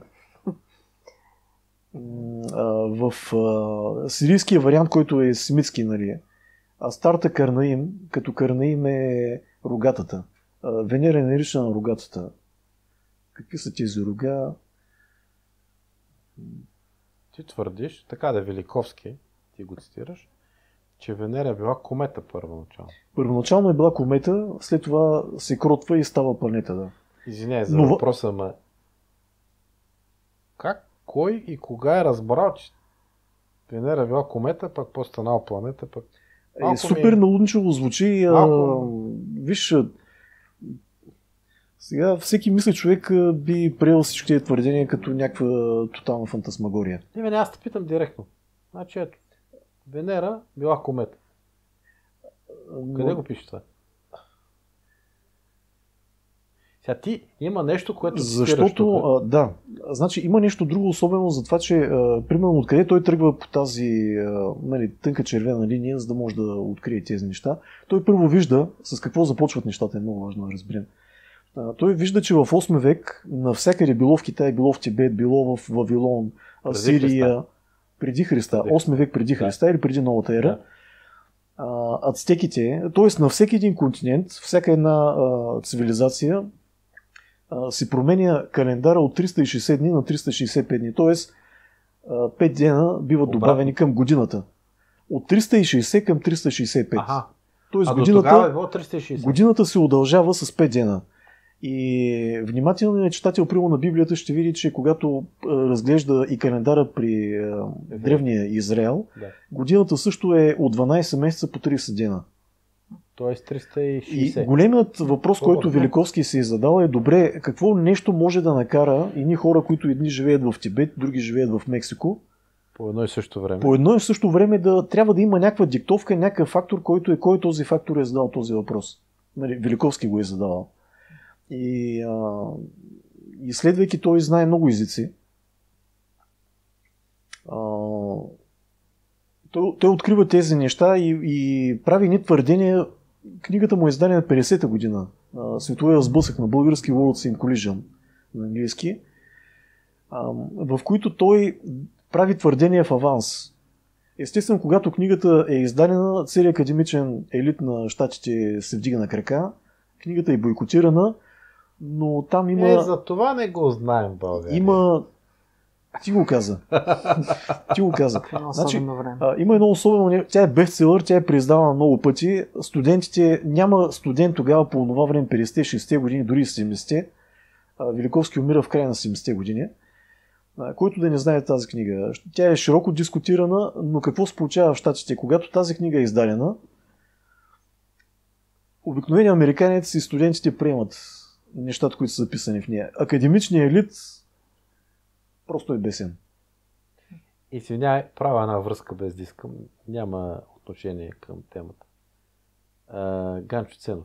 в сирийския вариант, който е семитски, нали, Астарта Карнаим, като Карнаим е рогатата. Венера е наричана рогатата. Какви са тези рога? Ти твърдиш, така да е Великовски, ти го цитираш, че Венера е била комета първоначално. Първоначално е била комета, след това се кротва и става планета, да. Извиняй за въпроса, ма как, кой и кога е разбрал, че Венера е била комета, пък после станала планета, пък... Супер налудничево звучи. Виж, сега всеки мисли човек би приел всички тези твърдения като някаква тотална фантасмагория. Аз те питам директно. Значи ето, Венера била комета. Къде го пише това? Сега ти има нещо, което защото, да, значи има нещо друго особено за това, че примерно откъде той тръгва по тази тънка червена линия, за да може да открие тези неща. Той първо вижда с какво започват нещата, е много важно да разберем. Той вижда, че в 8 век навсякъде било в Китай, било в Тибет, било в Вавилон, Асирия, преди Христа, 8 век преди Христа или преди новата ера, ацтеките, т.е. на всеки един континент, всяка една цивилизация се променя календара от 360 дни на 365 дни, т.е. 5 дена биват добавени към годината. От 360 към 365. Тоест годината се удължава с 5 дена. И внимателният читател примерно на Библията ще види, че когато разглежда и календара при древния Израел, годината също е от 12 месеца по 30 дена. Тоест 360. И големият въпрос, който Великовски се е задал е: добре, какво нещо може да накара едни хора, които едни живеят в Тибет, други живеят в Мексико, по едно и също време да трябва да има някаква диктовка, някакъв фактор, който кой този фактор е задал този въпрос. Великовски го е задавал. И изследвайки, той знае много езици. Той открива тези неща и прави ни твърдения. Книгата му е издадена 50-та година. Световия сблъсък на български, World's in Collision на английски, в които той прави твърдения в аванс. Естествено, когато книгата е издадена, целият академичен елит на щатите се вдига на крака, книгата е бойкотирана, Но там има... За това не го знаем в България. Има... Ти го каза. Ти го каза. Значи, има едно особено... Тя е бестселър, тя е преиздавана много пъти. Студентите... Няма студент тогава по това време, 50-60 години, дори 70-те. Великовски умира в края на 70-те години. Който да не знае тази книга. Тя е широко дискутирана, но какво се получава в Щатите? Когато тази книга е издадена, обикновени американец и студентите приемат нещата, които са записани в нея. Академичният елит просто е бесен. Извинявай, правя една връзка без да искам. Няма отношение към темата. Ганчо Ценов.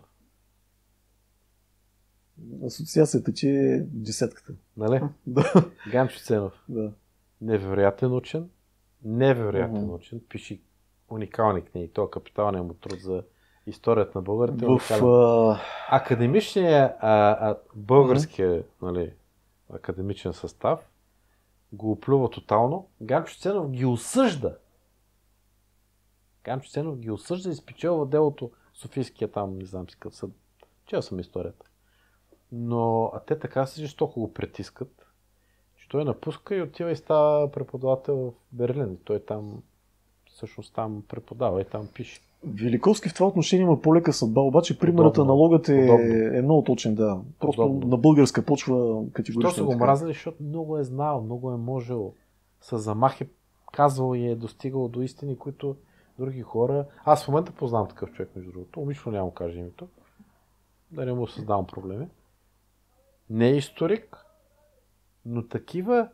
Асоциацията ти е десетката. Нали? Да. Ганчо Ценов. Да. Невероятен учен. Невероятен учен. Пише уникални книги. Това капиталният му труд за историята на българите. Академичният българския нали, академичен състав го оплюва тотално. Ганчо Ценов ги осъжда. Ганчо Ценов ги осъжда и спечелва делото Софийския там, не знам си какъв съд. Чел съм историята. Но те така се жестоко го притискат, че той напуска и отива и става преподавател в Берлин. Той там, всъщност там преподава и там пише. Великовски в това отношение има по-лека съдба, обаче примерът аналогът е много точен, да. Просто на българска почва категорично. Що са го мразили, защото много е знал, много е можел. С замах е казвал и е достигал до истини, които други хора... Аз в момента познавам такъв човек, между другото. Умишлено няма му кажа името. Да не му създавам проблеми. Не е историк, но такива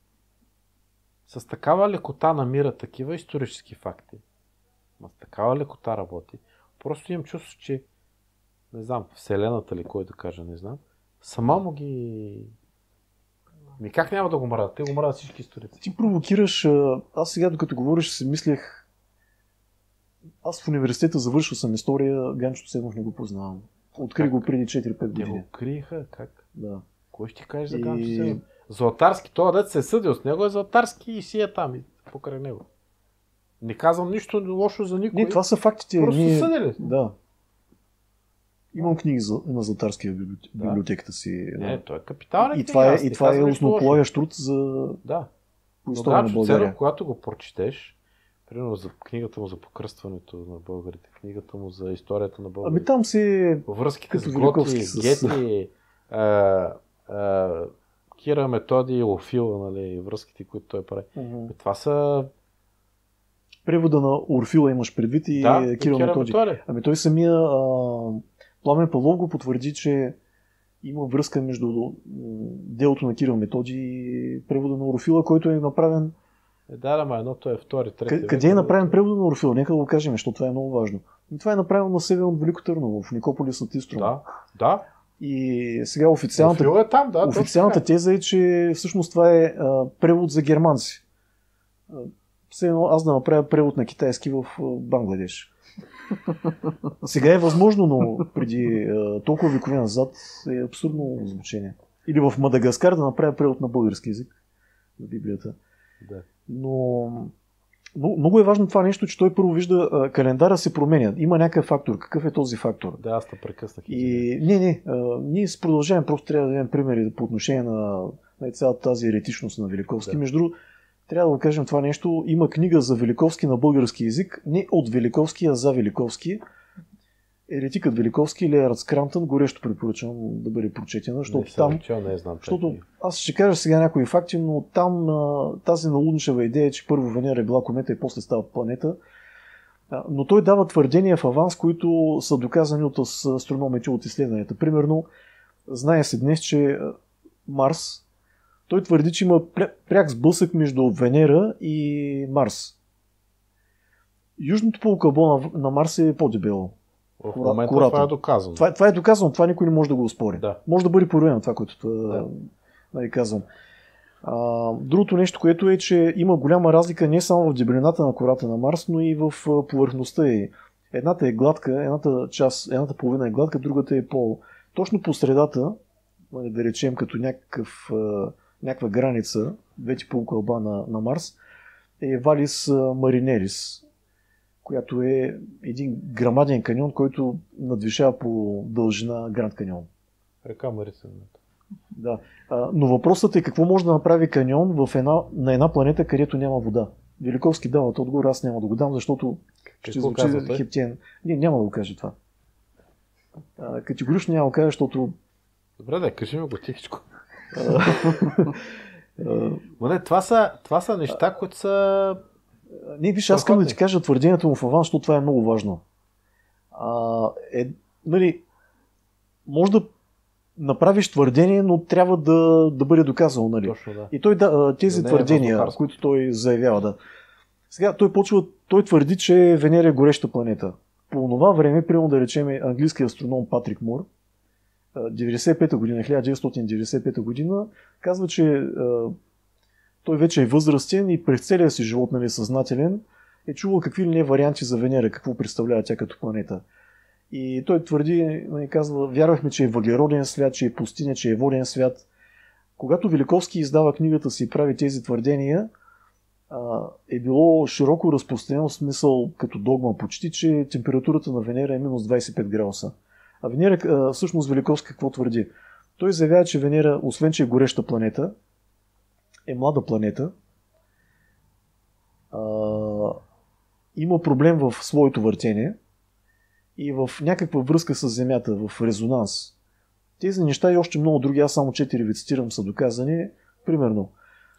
с такава лекота намира такива исторически факти. С такава лекота работи. Просто имам чувство, че не знам, Вселената ли, кой да кажа, не знам. Сама му ги... Как няма да го мразят? Те го мразят всички историци. Ти провокираш... Аз сега, докато говориш, си мислех... Аз в университета завършил съм история, Ганчо Ценов не го познавам. Открих го преди 4-5 години. Те го откриха? Как? Да. Кой ще ти кажеш за Ганчо Ценов? Златарски, този дет се е съдил с него, е Златарски и си е там, и покрай него. Не казвам нищо лошо за никой. Не, това са фактите. Просто съдили. Да. Имам книги на Златарски в библиотеката си. Не, той е капитален книга. И това е основополагащ труд за история на България. Когато го прочетеш, примерно за книгата му за покръстването на българите, книгата му за историята на българите. Там си връзките с Готи, Гети, Кира Методи, Орфила, нали, връзките, които той прави. Това са... Превода на Орфила имаш предвид и Кира Методи. Той самия Пламен Павлов го потвърди, че има връзка между делото на Кирил Методи и превода на Орфила, който е направен... едното е втори, трети. Къде е направен превода на Орфила? Нека да го кажем, защото това е много важно. И това е направено на север от Велико Търново, в Никополис от Иструм. Да. И сега официалната теза е, че всъщност това е превод за германци. Все едно аз да направя превод на китайски в Бангладеш. Сега е възможно, но преди толкова векове назад е абсурдно звучение. Или в Мадагаскар да направя превод на български език на Библията. Да. Но много е важно това нещо, че той първо вижда календара се променя. Има някакъв фактор. Какъв е този фактор? Да, аз те прекъснах. Ние се продължаваме, просто трябва да дадем примери по отношение на цялата тази еретичност на Великовски. Между другото, трябва да кажем това нещо. Има книга за Великовски на български език, не от Великовски, а за Великовски. Еретикът Великовски или Ерц Крантън, горещо препоръчвам да бъде прочетена, защото аз ще кажа сега някои факти, но там тази налудничева идея, че първо Венера е била комета и после става планета, но той дава твърдения в аванс, които са доказани от астрономите от изследванията. Примерно, знае се днес, че Марс, той твърди, че има пряк сблъсък между Венера и Марс. Южното полукълбо на Марс е по-дебело. В момента това е доказано. Това е доказано, това никой не може да го оспори. Да. Може да бъде проверено това, което казвам. Другото нещо, което е, че има голяма разлика не само в дебелината на кората на Марс, но и в повърхността й. Едната е гладка, едната половина е гладка, другата е точно по средата, да речем като някаква граница, двете полукълба на Марс, е Валис Маринерис, която е един грамаден каньон, който надвишава по дължина Гранд каньон. Река Марица. Да. Но въпросът е какво може да направи каньон на една планета, където няма вода. Великовски дават отговор, аз няма да го дам, защото ще звучи хептиен. Не, няма да го кажа това. Категорично няма да го кажа, защото... Добре, да, кажи ми го тихичко. Това са неща, които са... Не, виж, аз искам да ти кажа твърдението му в аванс, защото това е много важно. Нали, може да направиш твърдение, но трябва да бъде доказано. Нали? Точно, да. И той тези твърдения, които той заявява, да. Сега той твърди, че Венера е гореща планета. По това време, примерно да речем английския астроном Патрик Мур, 1995 година, казва, че той вече е възрастен и през целия си живот, нали, съзнателен, е чувал какви ли не варианти за Венера, какво представлява тя като планета. И той твърди, казва, вярвахме, че е въглероден свят, че е пустиня, че е воден свят. Когато Великовски издава книгата си и прави тези твърдения, е било широко разпространено смисъл като догма почти, че температурата на Венера е минус 25 градуса. А Венера, всъщност Великовски какво твърди? Той заявява, че Венера, освен че е гореща планета, е млада планета, има проблем в своето въртение и в някаква връзка с Земята, в резонанс. Тези неща и още много други, аз само 4 ви цитирам, са доказани. Примерно,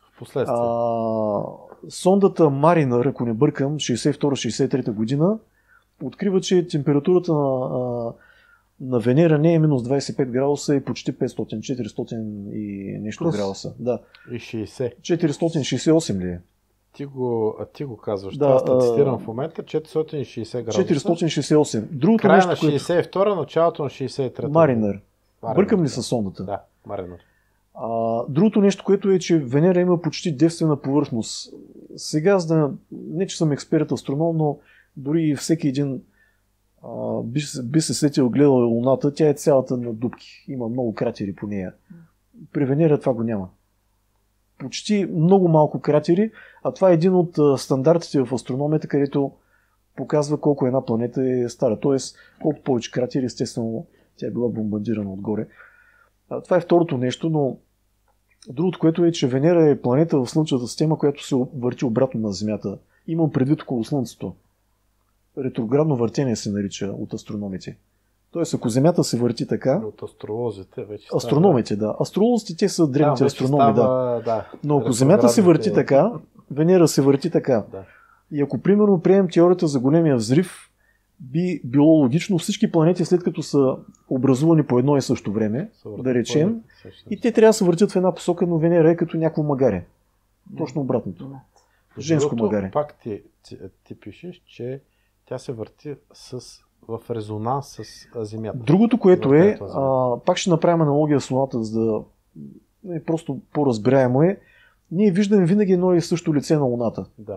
сондата Маринър, ако не бъркам, 62-63 година, открива, че температурата на Венера не е минус 25 градуса, е почти 500-400 и нещо градуса. Да. И 60. 468 ли е? Ти го казваш. Да, аз цитирам в момента 460 градуса. 468. Другото края нещо, на 62, началото на 63. Маринър. Бъркам ли със сондата? Да, Маринър. Другото нещо, което е, че Венера има почти девствена повърхност. Сега, не че съм експерт астроном, но дори всеки един би се сетил, гледал Луната, тя е цялата на дупки. Има много кратери по нея. При Венера това го няма. Почти много малко кратери, а това е един от стандартите в астрономията, където показва колко една планета е стара. Тоест, колко повече кратери, естествено, тя е била бомбардирана отгоре. Това е второто нещо, но другото, което е, че Венера е планета в Слънчевата система, която се върти обратно на Земята. Имам предвид около Слънцето. Ретроградно въртение се нарича от астрономите. Тоест, ако Земята се върти така... От астролозите вече астрономите, да. Астролозите, те са древните астрономи, да. Но ако Земята се върти така, Венера се върти така. Да. И ако, примерно, приемем теорията за големия взрив, би било логично всички планети, след като са образувани по едно и също време, да речем, и те трябва да се въртят в една посока, но Венера е като някакво магаре. Точно обратното. Женско магаре. Пак ти пишеш, че тя се върти в резонанс с Земята. Другото, което е, пак ще направим аналогия с Луната, за да просто по-разбираемо е, ние виждаме винаги едно и също лице на Луната. Да.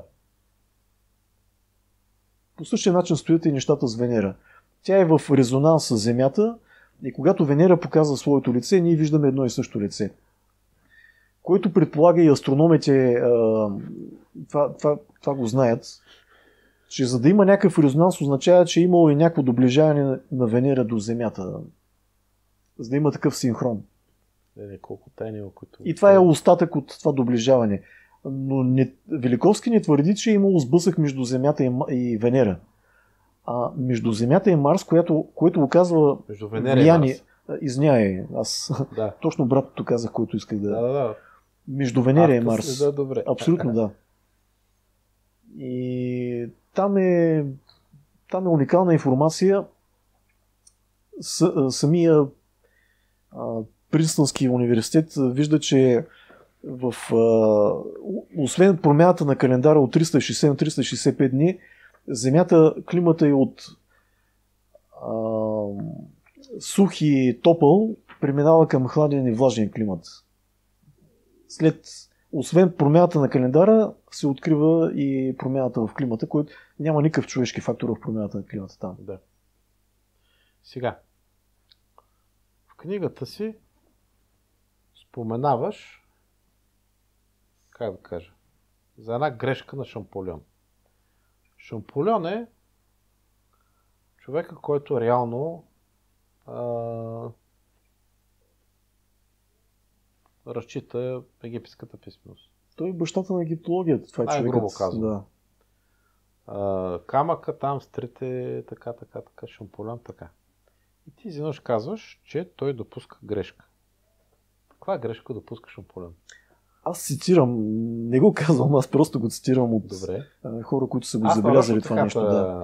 По същия начин стоят и нещата с Венера. Тя е в резонанс с Земята и когато Венера показва своето лице, ние виждаме едно и също лице. Което предполага и астрономите, това го знаят, че за да има някакъв резонанс означава, че е имало и някакво доближаване на Венера до Земята. За да има такъв синхрон. Колко тайни, които... И това е остатък от това доближаване. Но Великовски не твърди, че е имало сблъсък между Земята и Венера. Между Земята и Марс, което оказва между Венера влияние... и Марс. Извинявай, аз точно обратното казах, който исках да... Да. Между Венера и Марс. Да, добре. Абсолютно да. И там е уникална информация. Самия Принстънски университет вижда, че освен промяната на календара от 360 на 365 дни, Земята, климата е от сух и топъл, преминава към хладен и влажен климат. Освен промяната на календара, се открива и промяната в климата, който няма никакъв човешки фактор в промяната на климата там. Да. Сега, в книгата си споменаваш, как да кажа, за една грешка на Шамполион. Шамполион е човека, който реално разчита египетската писменост. Той е бащата на египтологията. Това е човекът. Най-грубо казвам. Да. Камъка там, стрите, така, Шамполян, така. И ти изведнъж казваш, че той допуска грешка. Каква грешка допуска Шамполян? Аз цитирам, не го казвам, аз просто го цитирам от хора, които са го забелязали това нещо.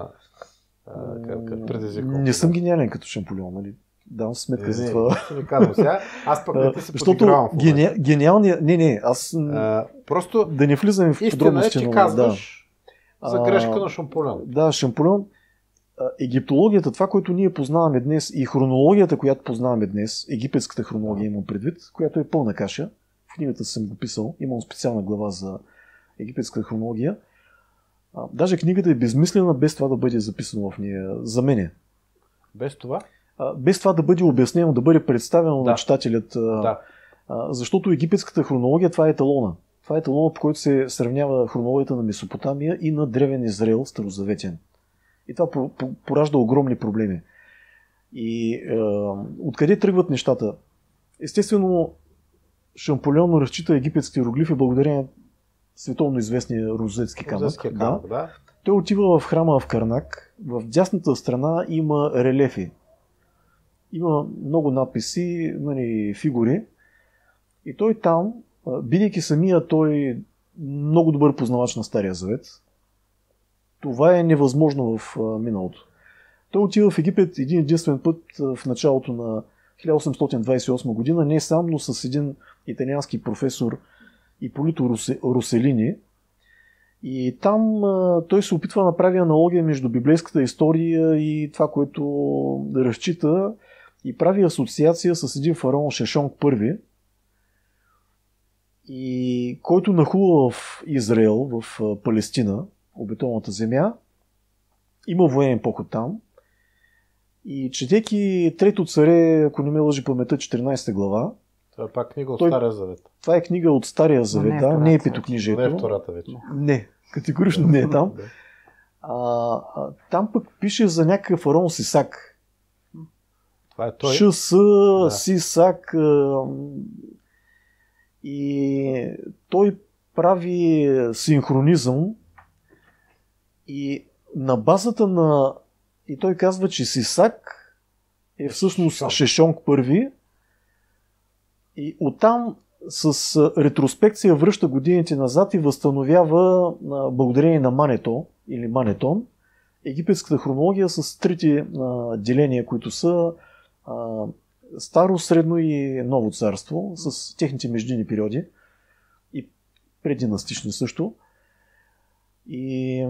Не съм гениален като Шамполион, нали? Давам сметка за това. Не казвам сега. Аз пък да ти се подигравам. Гениалният... Не, аз... Просто да не влизаме в подробности. Истина е, че казваш за грешка на Шамполион. Да, Шамполион. Египтологията, това, което ние познаваме днес, и хронологията, която познаваме днес, египетската хронология имам предвид, която е пълна каша. В книгата съм го писал, имам специална глава за египетската хронология. Даже книгата е безмислена без това да бъде записано в нея, за мене. Без това? Без това да бъде обяснено, да бъде представено на читателят. Защото египетската хронология, това е еталона. Това е еталона, по който се сравнява хронологията на Месопотамия и на древен Израел, старозаветен. И това поражда огромни проблеми. И откъде тръгват нещата? Естествено, Шамполион разчита египетски иероглифи благодарение на световно известния розетски камък. Да. Той отива в храма в Карнак. В дясната страна има релефи. Има много надписи, фигури. И той там, бидейки самия той много добър познавач на Стария Завет, това е невъзможно в миналото. Той отива в Египет един единствен път в началото на 1828 година, не сам, но с един италиански професор Иполито Руселини. И там той се опитва да направи аналогия между библейската история и това, което разчита, и прави асоциация с един фараон Шешонг I, и който нахлува в Израел, в Палестина, обетованата земя. Има военен поход там. И четейки Трето царе, ако не ме лъжи паметта, 14 глава. Това е пак книга от Стария Завет. Това е книга от Стария Завет, не е петокнижието. Не е втората вече. Не, категорично не е там. Там пък пише за някакъв фараон Сисак. Това е той. Сисак. И той прави синхронизъм и на базата на... И той казва, че Сисак е всъщност Шешонг I, и оттам с ретроспекция връща годините назад и възстановява, благодарение на Мането или Манетон, египетската хронология с трите деления, които са Старо, Средно и Ново царство, с техните междинни периоди и преддинастични също. И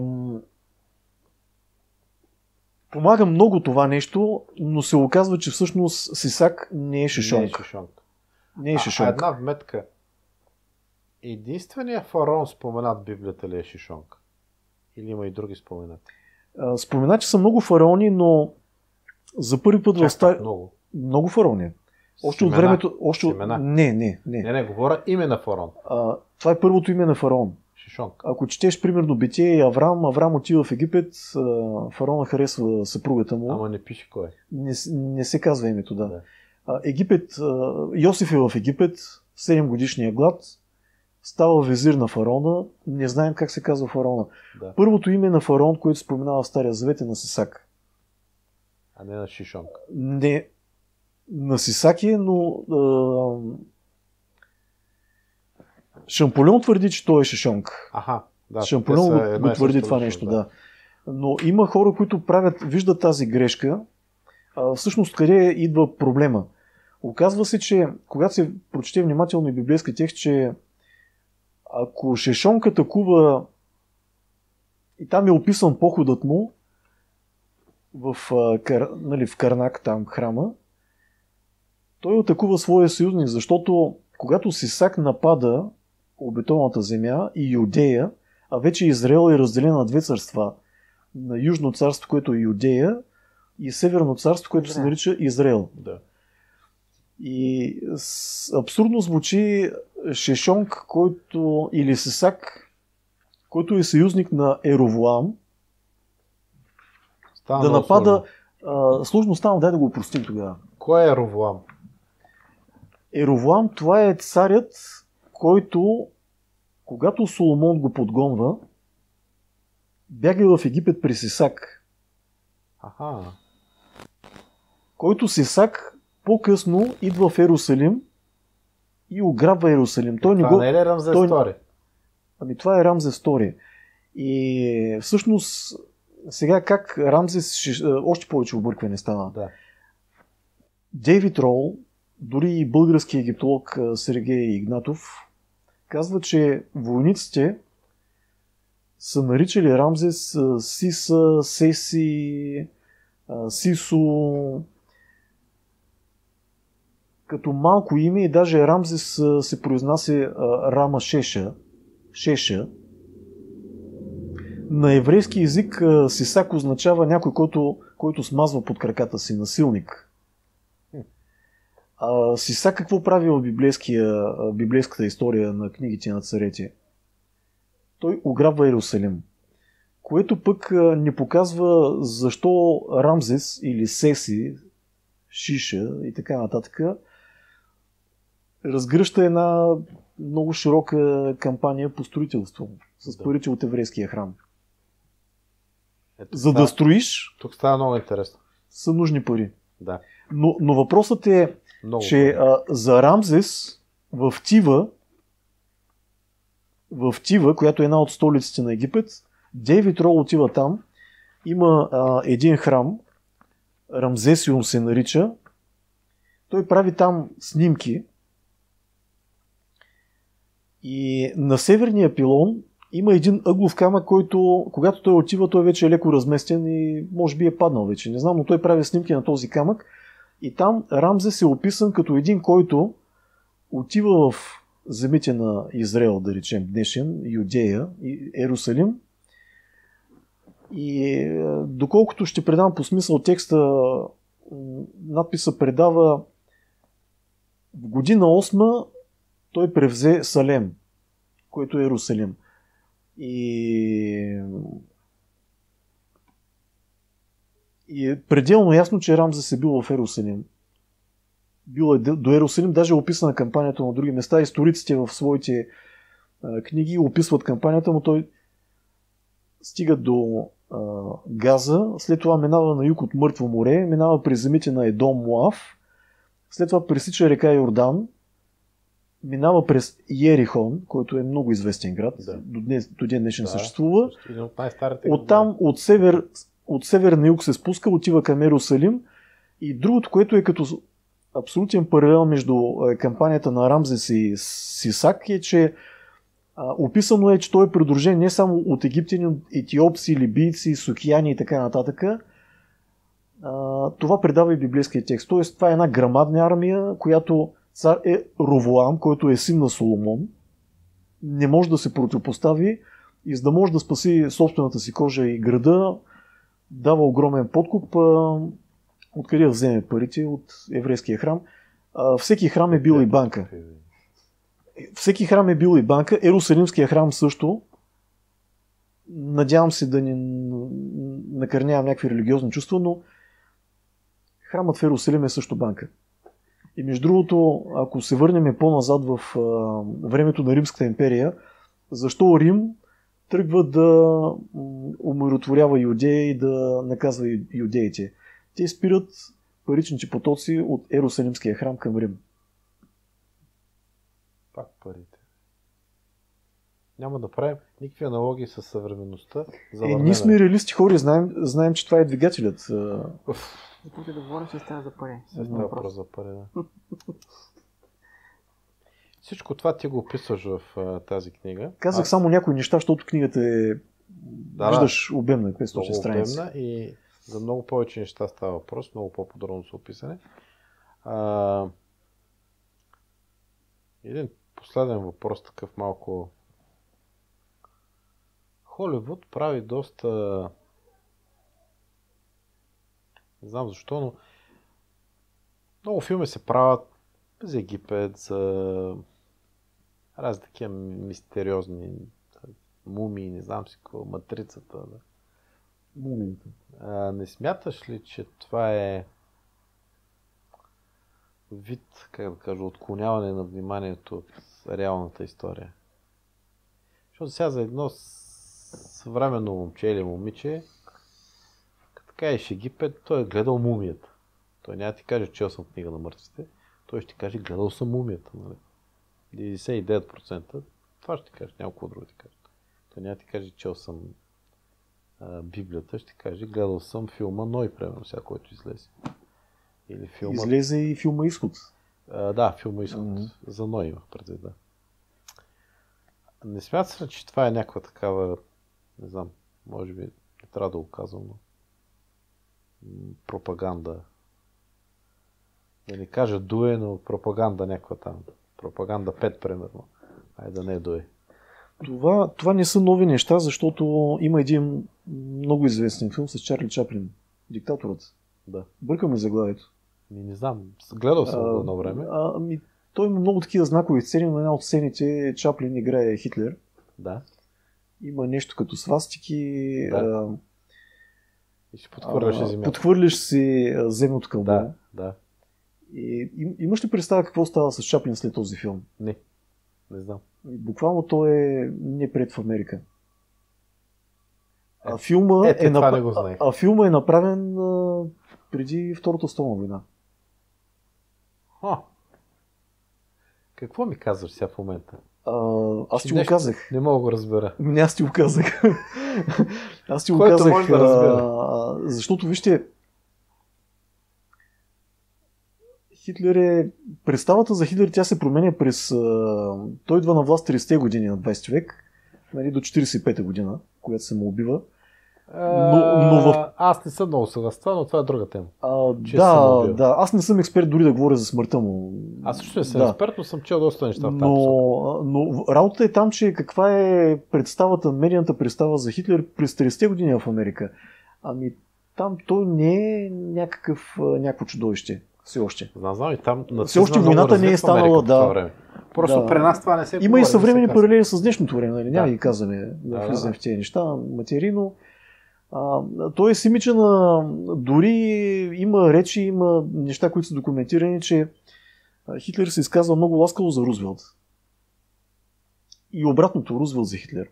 помага много това нещо, но се оказва, че всъщност Сисак не е Шешонг. Не е Шешонг. Една вметка. Единственият фараон споменат в Библията ли е Шишонг? Или има и други споменати? Споменати са много фараони, но за първи път много фараони. Още от времето... Не, говоря име на фараон. Това е първото име на фараон. Шишонг. Ако четеш примерно Битие и Аврам отива в Египет, фараона харесва съпругата му. Ама не пише кой. Не се казва името, да. Египет, Йосиф е в Египет, 7 годишния глад, става везир на фараона, не знаем как се казва фараона. Да. Първото име на фараон, което споменава в Стария Завет, е на Сисак. А не на Шишонг. Не, на Сисак е, но Шамполион твърди, че той е Шишонг. Шамполион го твърди това нещо, да. Но има хора, които виждат тази грешка. Всъщност къде идва проблема? Оказва се, че когато се прочете внимателно и библейски текст, че ако Шешонг атакува и там е описан походът му в Карнак, там храма, той атакува своя съюзник, защото когато Сисак напада обетованата земя и Юдея, а вече Израел е разделен на две царства, на Южно царство, което е Юдея, и Северно царство, което се нарича Израел. Да. И абсурдно звучи Шешонг, или Сисак, който е съюзник на Еровоам, да напада... Сложно стана, дай да го опростим тогава. Кой е Еровоам? Еровоам, това е царят, който, когато Соломон го подгонва, бяга в Египет при Сисак. Аха. Който Сисак по-късно идва в Ерусалим и ограбва Ерусалим. Той Това не е ли Рамзес II? Ами това е Рамзес II. И всъщност сега как Рамзес още повече объркване стана. Да. Дейвид Рол, дори и български египтолог Сергей Игнатов, казва, че войниците са наричали Рамзес Сиса, Сеси, Сисо, като малко име, и даже Рамзес се произнася Рама Шеша. На еврейски език Сисак означава някой, който смазва под краката си, насилник. Сисак какво прави в библейската история на книгите на царете? Той ограбва Иерусалим, което пък ни показва защо Рамзес или Сеси, Шиша и така нататък разгръща една много широка кампания по строителство с парите от еврейския храм. За да строиш, тук става много интересно. Са нужни пари. Да. Но въпросът е, много че за Рамзес в Тива, която е една от столиците на Египет, Дейвид Рол отива там, има един храм, Рамзесиум се нарича, той прави там снимки и на северния пилон има един ъглов камък, който, когато той отива, той вече е леко разместен и може би е паднал вече. Не знам, но той прави снимки на този камък и там Рамзес е описан като един, който отива в земите на Израел, да речем днешен, Юдея и Ерусалим. И доколкото ще предам по смисъл текста, надписа предава в година 8 той превзе Салем, който е Ерусалим. И е пределно ясно, че Рамзес е бил в Ерусалим. Бил е до Ерусалим, даже е описана кампанията на други места. Историците в своите книги описват кампанията, но той стига до Газа, след това минава на юг от Мъртво море, минава през земите на Едом, Моав, след това пресича река Йордан, минава през Йерихон, който е много известен град, до ден днешен съществува. Оттам от север на юг се спуска, отива към Ерусалим. И другото, което е като абсолютен паралел между кампанията на Рамзес и Сисак, е, че описано е, че той е придружен не само от египтяни, от етиопци, либийци, сукияни и така нататък. Това предава и библейския текст. Тоест, това е една грамадна армия, която цар е Ровоам, който е син на Соломон. Не може да се противопостави и за да може да спаси собствената си кожа и града, дава огромен подкуп. Откъде да вземе парите? От еврейския храм. Всеки храм е бил и банка. Всеки храм е бил и банка. Ерусалимския храм също. Надявам се да не накърнявам някакви религиозни чувства, но храмът в Ерусалим е също банка. И между другото, ако се върнем по-назад в времето на Римската империя, защо Рим тръгва да умиротворява Юдея и да наказва юдеите? Те спират паричните потоци от Ерусалимския храм към Рим. Пак парите. Няма да правим никакви аналогии с съвременността. Ние сме реалисти хора, знаем, че това е двигателят. Започва да говорим, че става за пари. Става въпрос за пари, да. Всичко това ти го описваш в тази книга. Казах само някои неща, защото книгата е, виждаш, обемна, 500 страници. Обемна и за много повече неща става въпрос, много по-подробно са описани. Един последен въпрос, такъв малко. Холивуд прави доста... Не знам защо, но много филми се правят за Египет, за разни такива мистериозни мумии, не знам си какво, матрицата. Да. Мумията. Не смяташ ли, че това е вид, как да кажа, отклоняване на вниманието от реалната история. Защото сега за едно съвременно момче или момиче, като кажеш Египет, той е гледал мумията. Той няма ти каже, чел съм книга на мъртвите, той ще ти каже, гледал съм мумията. Нали? 99% това ще ти каже, няколко друго ти каже. Той няма ти каже, чел съм Библията, ще ти каже, гледал съм филма Ной, примерно, сега, който излезе. Или филма... Излезе и филма Изход. Да, филма Изход. За Ной имах предвид, да. Не смятам, че това е някаква такава, не знам, може би не трябва да го казвам, но пропаганда. Да не кажа дуе, но пропаганда някаква там. Пропаганда 5, примерно. Айде да не е дуе. Това не са нови неща, защото има един много известен филм с Чарли Чаплин. Диктаторът. Да. Бъркаме заглавието. Не знам. Гледал съм едно време. Той има много такива знакови сцени, но една от сцените Чаплин играе Хитлер. Да. Има нещо като свастики. Да. И си подхвърляш земята. Подхвърляш си земното кълбо. Да, да. И имаш ли представа какво става с Чаплин след този филм? Не знам. Буквално той е непред в Америка. Филма е направен преди Втората световна война. Какво ми казваш сега в момента? Аз ти го казах. Не мога да го разбера. Аз ти го казах. Който може да разбера. Защото вижте, представата за Хитлер, тя се променя той идва на власт 30-те години на 20 век, нали, до 45-та година, когато се му убива. Аз не съм много съгласен, но това е друга тема. Да, аз не съм експерт дори да говоря за смъртта му. Аз също не съм експерт, но съм чел доста неща в тази посока. Но работата е там, че каква е медийната представа за Хитлер през 30-те години в Америка. Там той не е някакво чудовище. Все още. Знам и там все още войната не е станала, да. Просто при нас това не се има и съвременни паралели с днешното време, нали? Няма ги казваме да влизаме в тези неща, материно. Той е симичен дори има речи, има неща, които са документирани, че Хитлер се изказва много ласкаво за Рузвелт. И обратното, Рузвелт за Хитлер.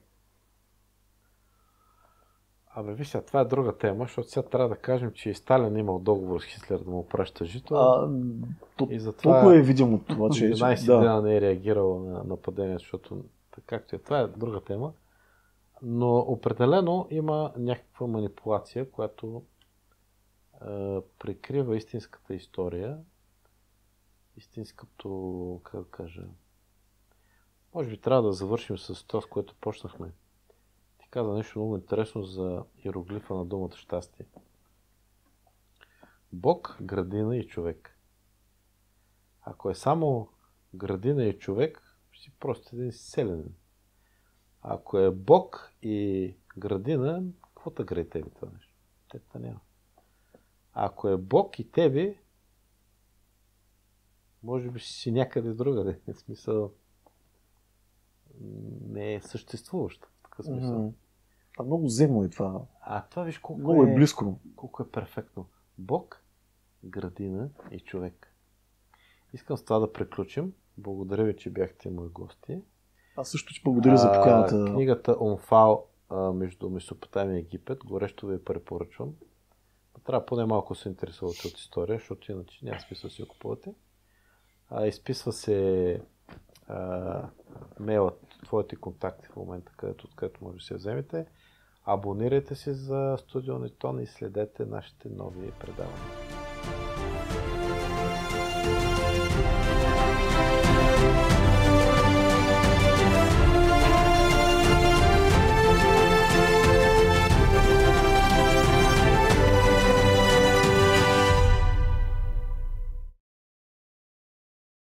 Виж, това е друга тема, защото сега трябва да кажем, че и Сталин имал договор с Хитлер да му праща жито. И затова толкова е видимо това, че 11 дена не е реагирал на нападение, защото както е. Това е друга тема. Но определено има някаква манипулация, която прикрива истинската история. Истинското, как да кажа... Може би трябва да завършим с това, с което почнахме. Ти каза нещо много интересно за иероглифа на думата щастие. Бог, градина и човек. Ако е само градина и човек, си просто един селянин. Ако е Бог и градина, какво те грее тебе това нещо? Тета няма. Ако е Бог и тебе, може би си някъде другаде. В смисъл, не е съществуващо. В такъв смисъл. Много земно е това. Това виж колко много е близко. Колко е перфектно. Бог, градина и човек. Искам с това да приключим. Благодаря ви, че бяхте мои гости. Аз също ти благодаря за поканата. Книгата Умфал между Месопотамия и Египет, горещо ви я препоръчвам. Трябва поне малко се интересувате от история, защото иначе няма смисъл да си я купувате. Изписва се мейлът, твоите контакти в момента, откъдето може да се вземете. Абонирайте се за Студио Нетон и следете нашите нови предавания.